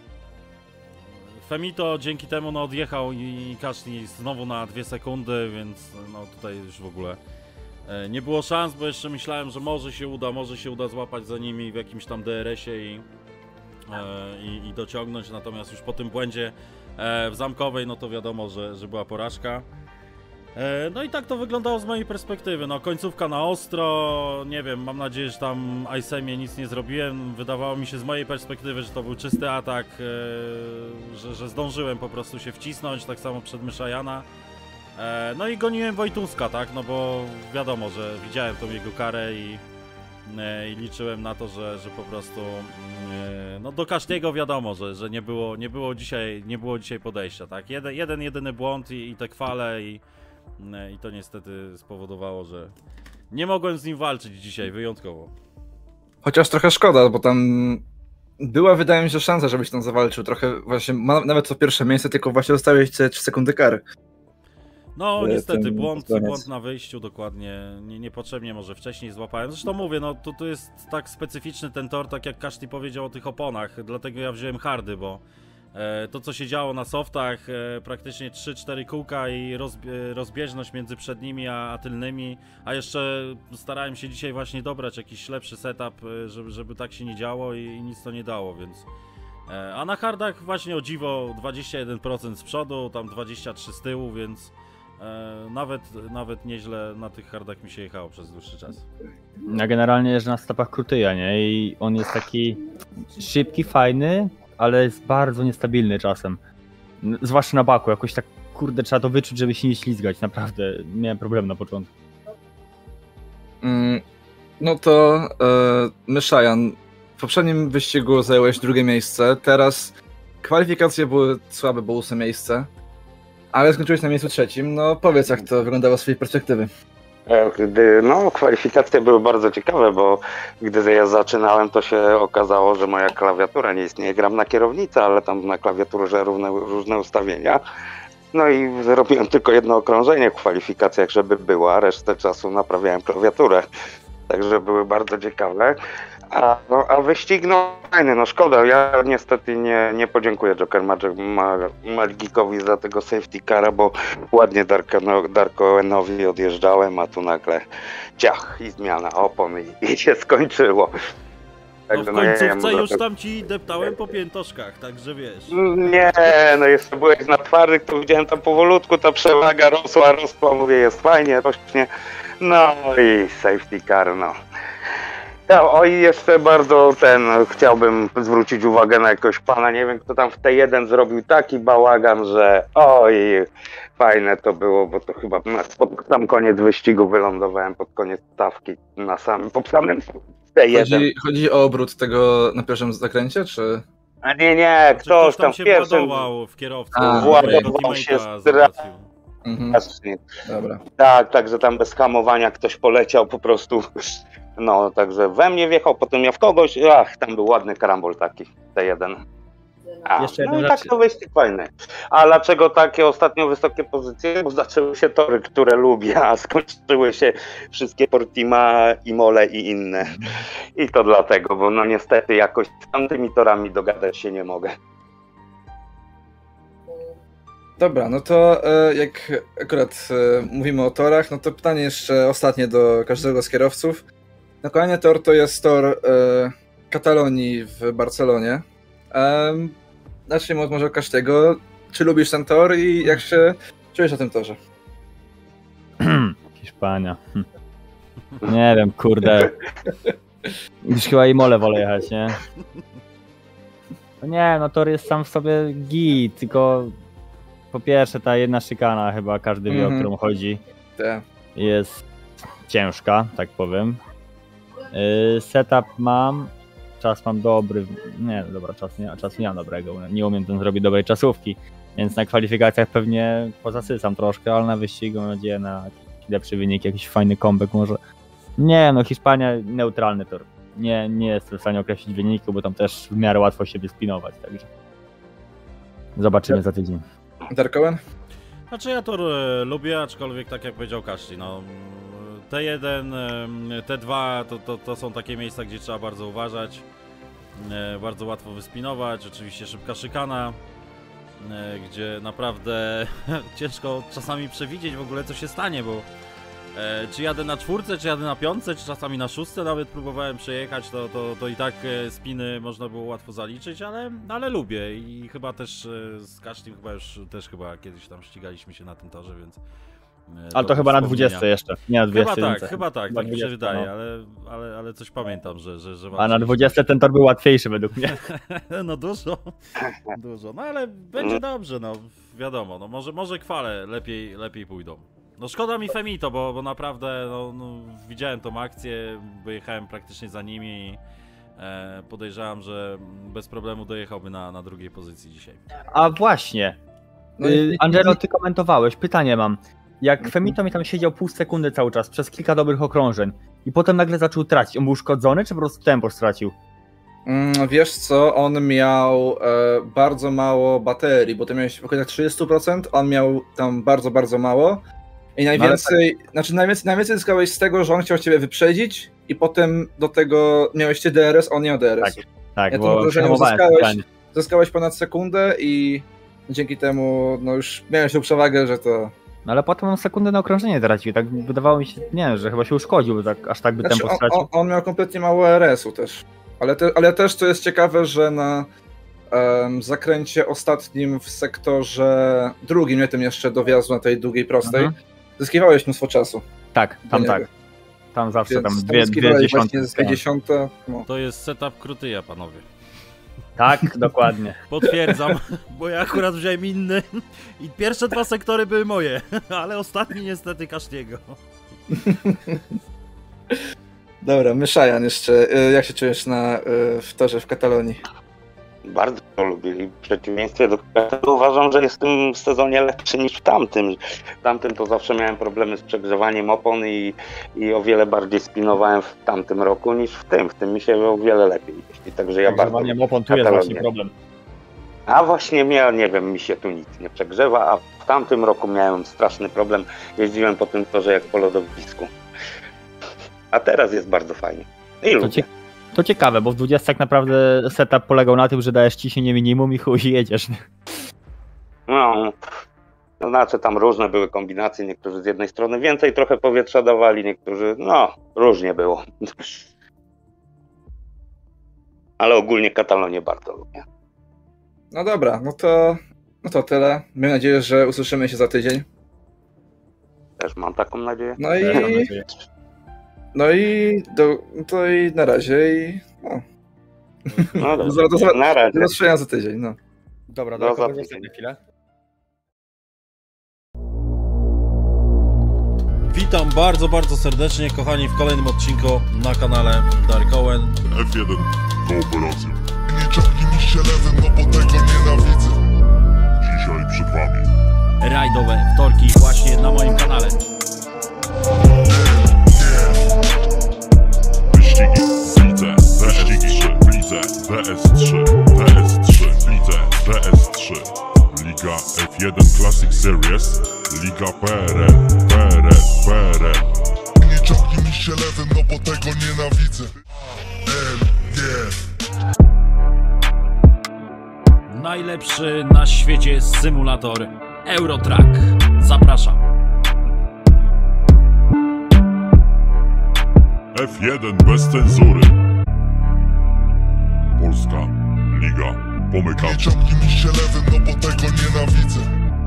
Femito dzięki temu no odjechał i Kaszti znowu na 2 sekundy, więc no tutaj już w ogóle nie było szans, bo jeszcze myślałem, że może się uda złapać za nimi w jakimś tam DRS-ie i dociągnąć, natomiast już po tym błędzie w zamkowej, no to wiadomo, że była porażka. No i tak to wyglądało z mojej perspektywy, no końcówka na ostro, nie wiem, mam nadzieję, że tam Aisemie nic nie zrobiłem, wydawało mi się z mojej perspektywy, że to był czysty atak, że zdążyłem po prostu się wcisnąć, tak samo przed Myszajana. No i goniłem Wojtuska, tak, no bo wiadomo, że widziałem tą jego karę i liczyłem na to, że po prostu no do Kasztiego wiadomo, że nie było dzisiaj podejścia, tak, jedyny błąd i te kwale i to niestety spowodowało, że nie mogłem z nim walczyć dzisiaj wyjątkowo. Chociaż trochę szkoda, bo tam była, wydaje mi się, szansa, żebyś tam zawalczył trochę, właśnie nawet to pierwsze miejsce, tylko właśnie zostałeś 3 sekundy kary. No niestety, błąd na wyjściu dokładnie, niepotrzebnie może wcześniej złapałem. Zresztą mówię, no to jest tak specyficzny ten tor, tak jak Kaszti powiedział o tych oponach, dlatego ja wziąłem hardy, bo to co się działo na softach, praktycznie 3-4 kółka i rozbieżność między przednimi a tylnymi, a jeszcze starałem się dzisiaj właśnie dobrać jakiś lepszy setup, żeby tak się nie działo i nic to nie dało, więc... A na hardach właśnie o dziwo 21% z przodu, tam 23% z tyłu, więc nawet nieźle na tych hardach mi się jechało przez dłuższy czas. Ja generalnie jeżdżę na stopach Krutyja, nie? I on jest taki szybki, fajny, ale jest bardzo niestabilny czasem. Zwłaszcza na baku, jakoś tak, kurde, trzeba to wyczuć, żeby się nie ślizgać, naprawdę. Miałem problem na początku. No to Myszajan, w poprzednim wyścigu zająłeś 2. miejsce, teraz kwalifikacje były słabe, bo 8 miejsce, ale skończyłeś na miejscu 3. No powiedz, jak to wyglądało z swojej perspektywy. No, kwalifikacje były bardzo ciekawe, bo gdy ja zaczynałem, to się okazało, że moja klawiatura nie istnieje. Gram na kierownicy, ale tam na klawiaturze różne ustawienia. No i zrobiłem tylko 1 okrążenie w kwalifikacjach, żeby było, a resztę czasu naprawiałem klawiaturę. Także były bardzo ciekawe. A wyścig, no fajny, no szkoda. Ja niestety nie podziękuję Joker Magikowi za tego safety cara, bo ładnie Darkoenowi odjeżdżałem, a tu nagle ciach i zmiana opon i się skończyło. No w końcówce już tam ci deptałem po piętoszkach, także wiesz. Nie, no jeszcze byłeś na twardych, to widziałem tam powolutku, ta przewaga rosła, mówię, jest fajnie, rośnie. No i safety car, no. Ja, i jeszcze bardzo chciałbym zwrócić uwagę na jakiegoś pana, nie wiem kto tam w T1 zrobił taki bałagan, że fajne to było, bo to chyba pod sam koniec wyścigu wylądowałem, pod koniec stawki po samym T1. Chodzi o obrót tego na pierwszym zakręcie, czy? A nie, ktoś tam w się pierwszym... władował w kierowcę. Władował się załatwił. strasznie. Dobra. Tak, także tam bez hamowania ktoś poleciał po prostu. No, także we mnie wjechał, potem ja w kogoś. Ach, tam był ładny karambol taki, T1. Jeszcze No jedna i tak rzecz. to wyścig fajny. A dlaczego takie ostatnio wysokie pozycje? Bo zaczęły się tory, które lubię, a skończyły się wszystkie Portima, Imole i inne. I to dlatego, bo no niestety jakoś z tamtymi torami dogadać się nie mogę. Dobra, no to jak akurat mówimy o torach, no to pytanie jeszcze ostatnie do każdego z kierowców. No kolejny tor to jest tor Katalonii w Barcelonie. Zacznijmy od może Kasztiego. Czy lubisz ten tor i jak się czujesz na tym torze? Hiszpania. Nie wiem, kurde. Już chyba Imole wolę jechać, nie? No nie, no tor jest sam w sobie git, tylko po pierwsze ta jedna szykana, chyba każdy wie, o którą chodzi, Tak. jest ciężka, tak powiem. Setup mam, czas mam dobry, nie, dobra, czas nie mam dobrego, nie umiem tam zrobić dobrej czasówki, więc na kwalifikacjach pewnie pozasysam troszkę, ale na wyścigu mam nadzieję na lepszy wynik, jakiś fajny comeback może. Nie, no Hiszpania neutralny tor. Nie jestem w stanie określić wyniku, bo tam też w miarę łatwo się wyspinować, także zobaczymy za tydzień. Dark Owen? Znaczy ja tor lubię, aczkolwiek tak jak powiedział Kaszli, no T1, T2 to są takie miejsca, gdzie trzeba bardzo uważać, bardzo łatwo wyspinować, oczywiście szybka szykana, gdzie naprawdę ciężko czasami przewidzieć w ogóle co się stanie, bo czy jadę na 4, czy jadę na 5, czy czasami na 6 nawet próbowałem przejechać, to i tak spiny można było łatwo zaliczyć, ale lubię i chyba też z Kaszlim chyba kiedyś tam ścigaliśmy się na tym torze, więc... Ale to chyba na 20 jeszcze, nie na 20. Chyba tak, tak mi się wydaje, no. ale coś pamiętam, że A na 20 ten tor był łatwiejszy według mnie. No dużo, no ale będzie dobrze, no wiadomo, no może kwale lepiej pójdą. No szkoda mi Femito, bo naprawdę no, widziałem tą akcję, wyjechałem praktycznie za nimi i podejrzewam, że bez problemu dojechałby na drugiej pozycji dzisiaj. A właśnie, Angelo, ty komentowałeś, pytanie mam. Jak Femito mi tam siedział pół sekundy cały czas, przez kilka dobrych okrążeń i potem nagle zaczął tracić, on był uszkodzony, czy po prostu tempo stracił? Wiesz co, on miał bardzo mało baterii, bo ty miałeś w okolicach 30%, on miał tam bardzo, bardzo mało. I najwięcej, najwięcej zyskałeś z tego, że on chciał ciebie wyprzedzić i potem do tego miałeś ty DRS, on nie miał DRS. Tak, ja bo zyskałeś ponad sekundę i dzięki temu no już miałeś tą przewagę, że to... No ale potem on sekundę na okrążenie tracił, tak wydawało mi się, nie wiem, że chyba się uszkodził, tak, aż tak by tempo stracił. On miał kompletnie mało RS-u też, ale też to jest ciekawe, że na zakręcie ostatnim w sektorze drugim, nie tym jeszcze do wjazdu na tej długiej prostej, zyskiwałeś mnóstwo czasu. Tak, tam tak. Tam zawsze więc tam dwie dziesiąte. No. To jest setup Krutyja, panowie. Tak, dokładnie. Potwierdzam, bo ja akurat wziąłem inny i pierwsze 2 sektory były moje, ale ostatni niestety Kaszliego. Dobra, Myszajan jeszcze, jak się czujesz w torze w Katalonii? Bardzo to lubię i w przeciwieństwie do tego uważam, że jest w tym sezonie lepszy niż w tamtym. W tamtym to zawsze miałem problemy z przegrzewaniem opon i o wiele bardziej spinowałem w tamtym roku niż w tym. W tym mi się o wiele lepiej jeździ, także ja bardzo lubię opon tu jest właśnie problem. A właśnie nie wiem, mi się tu nic nie przegrzewa, a w tamtym roku miałem straszny problem. Jeździłem po tym torze jak po lodowisku. A teraz jest bardzo fajnie. I lubię. To ciekawe, bo w 20 tak naprawdę setup polegał na tym, że dajesz ciśnienie minimum i chuj jedziesz. No, to znaczy tam różne były kombinacje, niektórzy z jednej strony więcej trochę powietrza dawali, niektórzy, no, różnie było. Ale ogólnie Katalonię bardzo lubię. No dobra, no to tyle. Mam nadzieję, że usłyszymy się za tydzień. Też mam taką nadzieję. No i na razie i no do zobaczenia za tydzień, no. Dobra, do zobaczenia chwilę. Witam bardzo serdecznie, kochani, w kolejnym odcinku na kanale Dark Owen. F1 Kooperacja. Nie ciągnij mi się lewym, no bo tego nienawidzę. Dzisiaj przed wami Rajdowe wtorki właśnie na moim kanale. wyścigi w lidze DS3, w lidze DS3, DS3, w lidze DS3, Liga F1 Classic Series, Liga PRL. Nie ciągnij mi się lewym, no bo tego nienawidzę. Najlepszy na świecie symulator Eurotrack. Zapraszam. F1 bez cenzury. Polska Liga Nie Pomykawcza. ciągnij mi się lewym, no bo tego nienawidzę.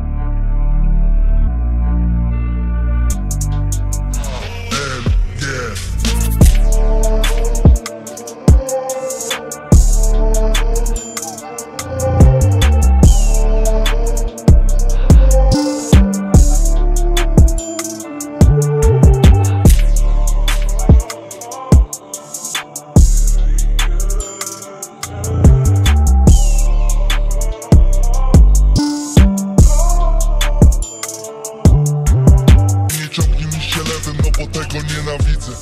Nie ciągnij mi się lewym, no bo tego nienawidzę.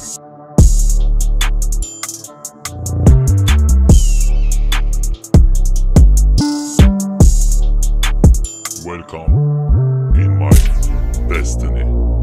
Welcome in my destiny.